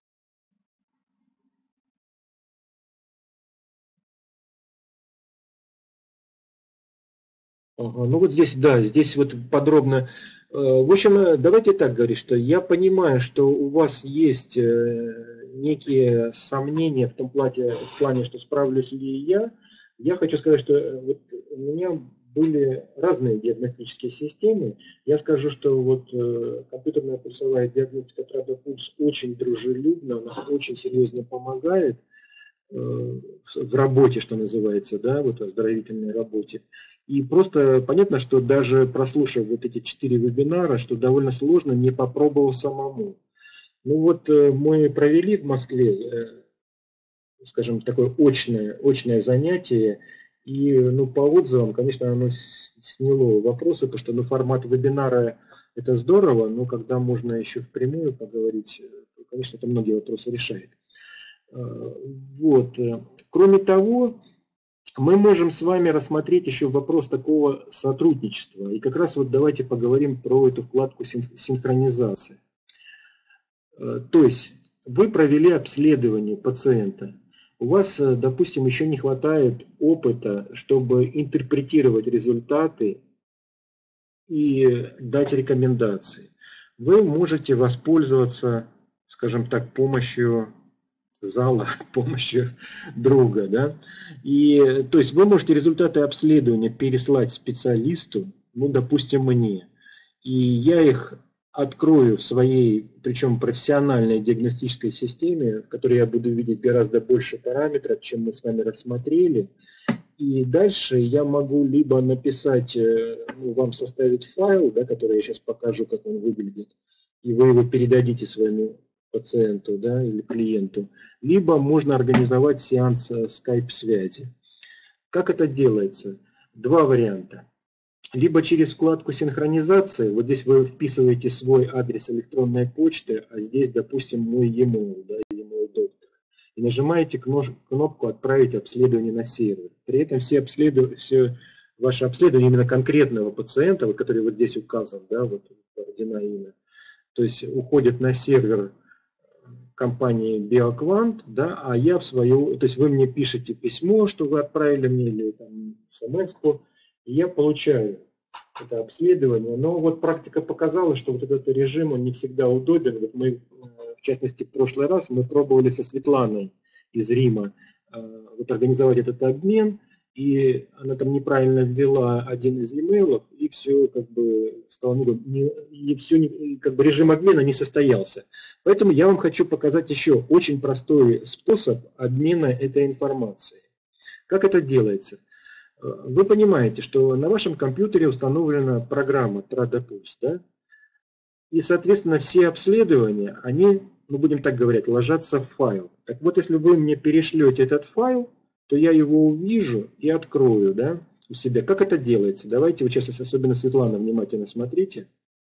Ага, ну вот здесь, да, здесь вот подробно. В общем, давайте так говорить, что я понимаю, что у вас есть некие сомнения в том плане, в плане, что справлюсь ли я. Я хочу сказать, что вот у меня были разные диагностические системы. Я скажу, что вот компьютерная пульсовая диагностика ТРАДа Пульс очень дружелюбна, она очень серьезно помогает в работе, что называется, да, вот в оздоровительной работе. И просто понятно, что даже прослушав вот эти четыре вебинара, что довольно сложно, не попробовав самому. Ну вот мы провели в Москве, скажем, такое очное, очное занятие, и ну, по отзывам, конечно, оно сняло вопросы, потому что ну, формат вебинара это здорово, но когда можно еще впрямую поговорить, то, конечно, это многие вопросы решает. Вот. Кроме того, мы можем с вами рассмотреть еще вопрос такого сотрудничества. И как раз вот давайте поговорим про эту вкладку синхронизации. То есть вы провели обследование пациента. У вас, допустим, еще не хватает опыта, чтобы интерпретировать результаты и дать рекомендации. Вы можете воспользоваться, скажем так, помощью зала, помощью друга. Да? И, то есть вы можете результаты обследования переслать специалисту, ну, допустим, мне. И я их открою в своей, причем профессиональной диагностической системе, в которой я буду видеть гораздо больше параметров, чем мы с вами рассмотрели. И дальше я могу либо написать, ну, вам составить файл, да, который я сейчас покажу, как он выглядит, и вы его передадите своему пациенту, да, или клиенту, либо можно организовать сеанс скайп-связи. Как это делается? Два варианта. Либо через вкладку синхронизации, вот здесь вы вписываете свой адрес электронной почты, а здесь, допустим, мой e-mail, да, или мой доктор, и нажимаете кнопку «Отправить обследование на сервер». При этом все, обследов... все ваше обследование именно конкретного пациента, вот, который вот здесь указан, да, вот ордена имя, то есть уходит на сервер компании BioQuant, да, а я в свою, то есть вы мне пишете письмо, что вы отправили мне, или там смс-ку, и я получаю это обследование. Но вот практика показала, что вот этот режим, он не всегда удобен. Вот мы, в частности, в прошлый раз мы пробовали со Светланой из Рима вот организовать этот обмен, и она там неправильно ввела один из e-mail'ов, и все как бы стало неудобно, и все, как бы режим обмена не состоялся. Поэтому я вам хочу показать еще очень простой способ обмена этой информацией. Как это делается? Вы понимаете, что на вашем компьютере установлена программа TradaPulse, да? И, соответственно, все обследования, они, ну, будем так говорить, ложатся в файл. Так вот, если вы мне перешлете этот файл, то я его увижу и открою, да, у себя. Как это делается? Давайте, вот сейчас, особенно Светлана, внимательно смотрите.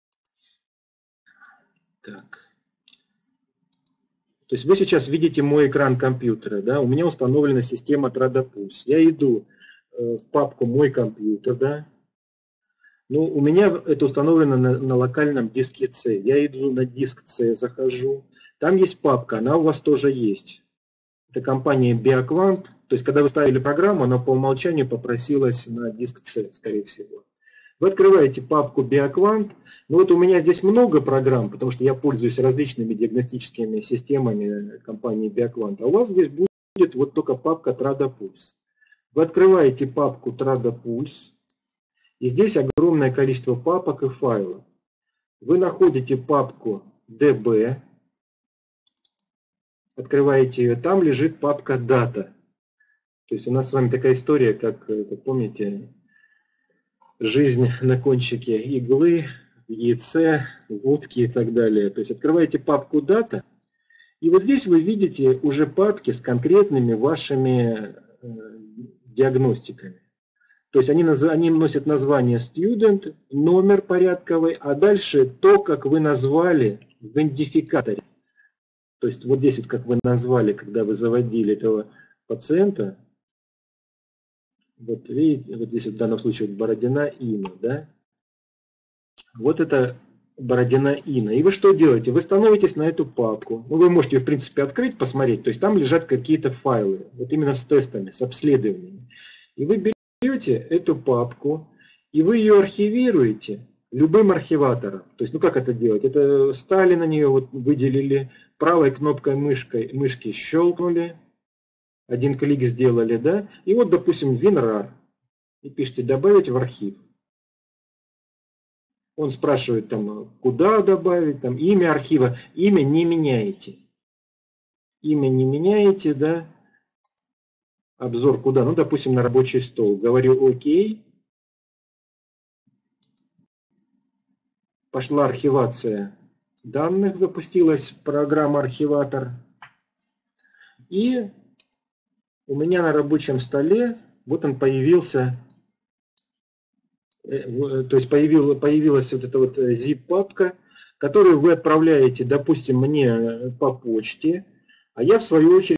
Так. То есть вы сейчас видите мой экран компьютера, да, у меня установлена система TradaPulse. Я иду в папку «Мой компьютер», да. Ну, у меня это установлено на, на локальном диске C. Я иду на диск C, захожу. Там есть папка, она у вас тоже есть. Это компания BioQuant. То есть, когда вы ставили программу, она по умолчанию попросилась на диск C, скорее всего. Вы открываете папку BioQuant. Ну, вот у меня здесь много программ, потому что я пользуюсь различными диагностическими системами компании BioQuant. А у вас здесь будет вот только папка TradaPulse. Вы открываете папку TradaPulse, и здесь огромное количество папок и файлов. Вы находите папку ди би, открываете ее, там лежит папка Data. То есть у нас с вами такая история, как, как помните, жизнь на кончике иглы, в яйце, в утке и так далее. То есть открываете папку Data, и вот здесь вы видите уже папки с конкретными вашими диагностиками. То есть они, они носят название student, номер порядковый, а дальше то, как вы назвали в идентификаторе. То есть вот здесь вот как вы назвали, когда вы заводили этого пациента. Вот видите, вот здесь вот в данном случае вот Бородина Инна, да? Вот это Бородина Инна. И вы что делаете? Вы становитесь на эту папку. Ну, вы можете ее, в принципе, открыть, посмотреть. То есть там лежат какие-то файлы. Вот именно с тестами, с обследованиями. И вы берете эту папку, и вы ее архивируете любым архиватором. То есть, ну как это делать? Это стали на нее, вот выделили, правой кнопкой мышкой, мышки щелкнули, один клик сделали, да? И вот, допустим, WinRAR. И пишите «добавить в архив». Он спрашивает там, куда добавить, там имя архива. Имя не меняете. Имя не меняете, да? Обзор куда? Ну, допустим, на рабочий стол. Говорю «Ок». Пошла архивация данных, запустилась программа «Архиватор». И у меня на рабочем столе, вот он появился, то есть появилась, появилась вот эта вот zip-папка, которую вы отправляете, допустим, мне по почте, а я в свою очередь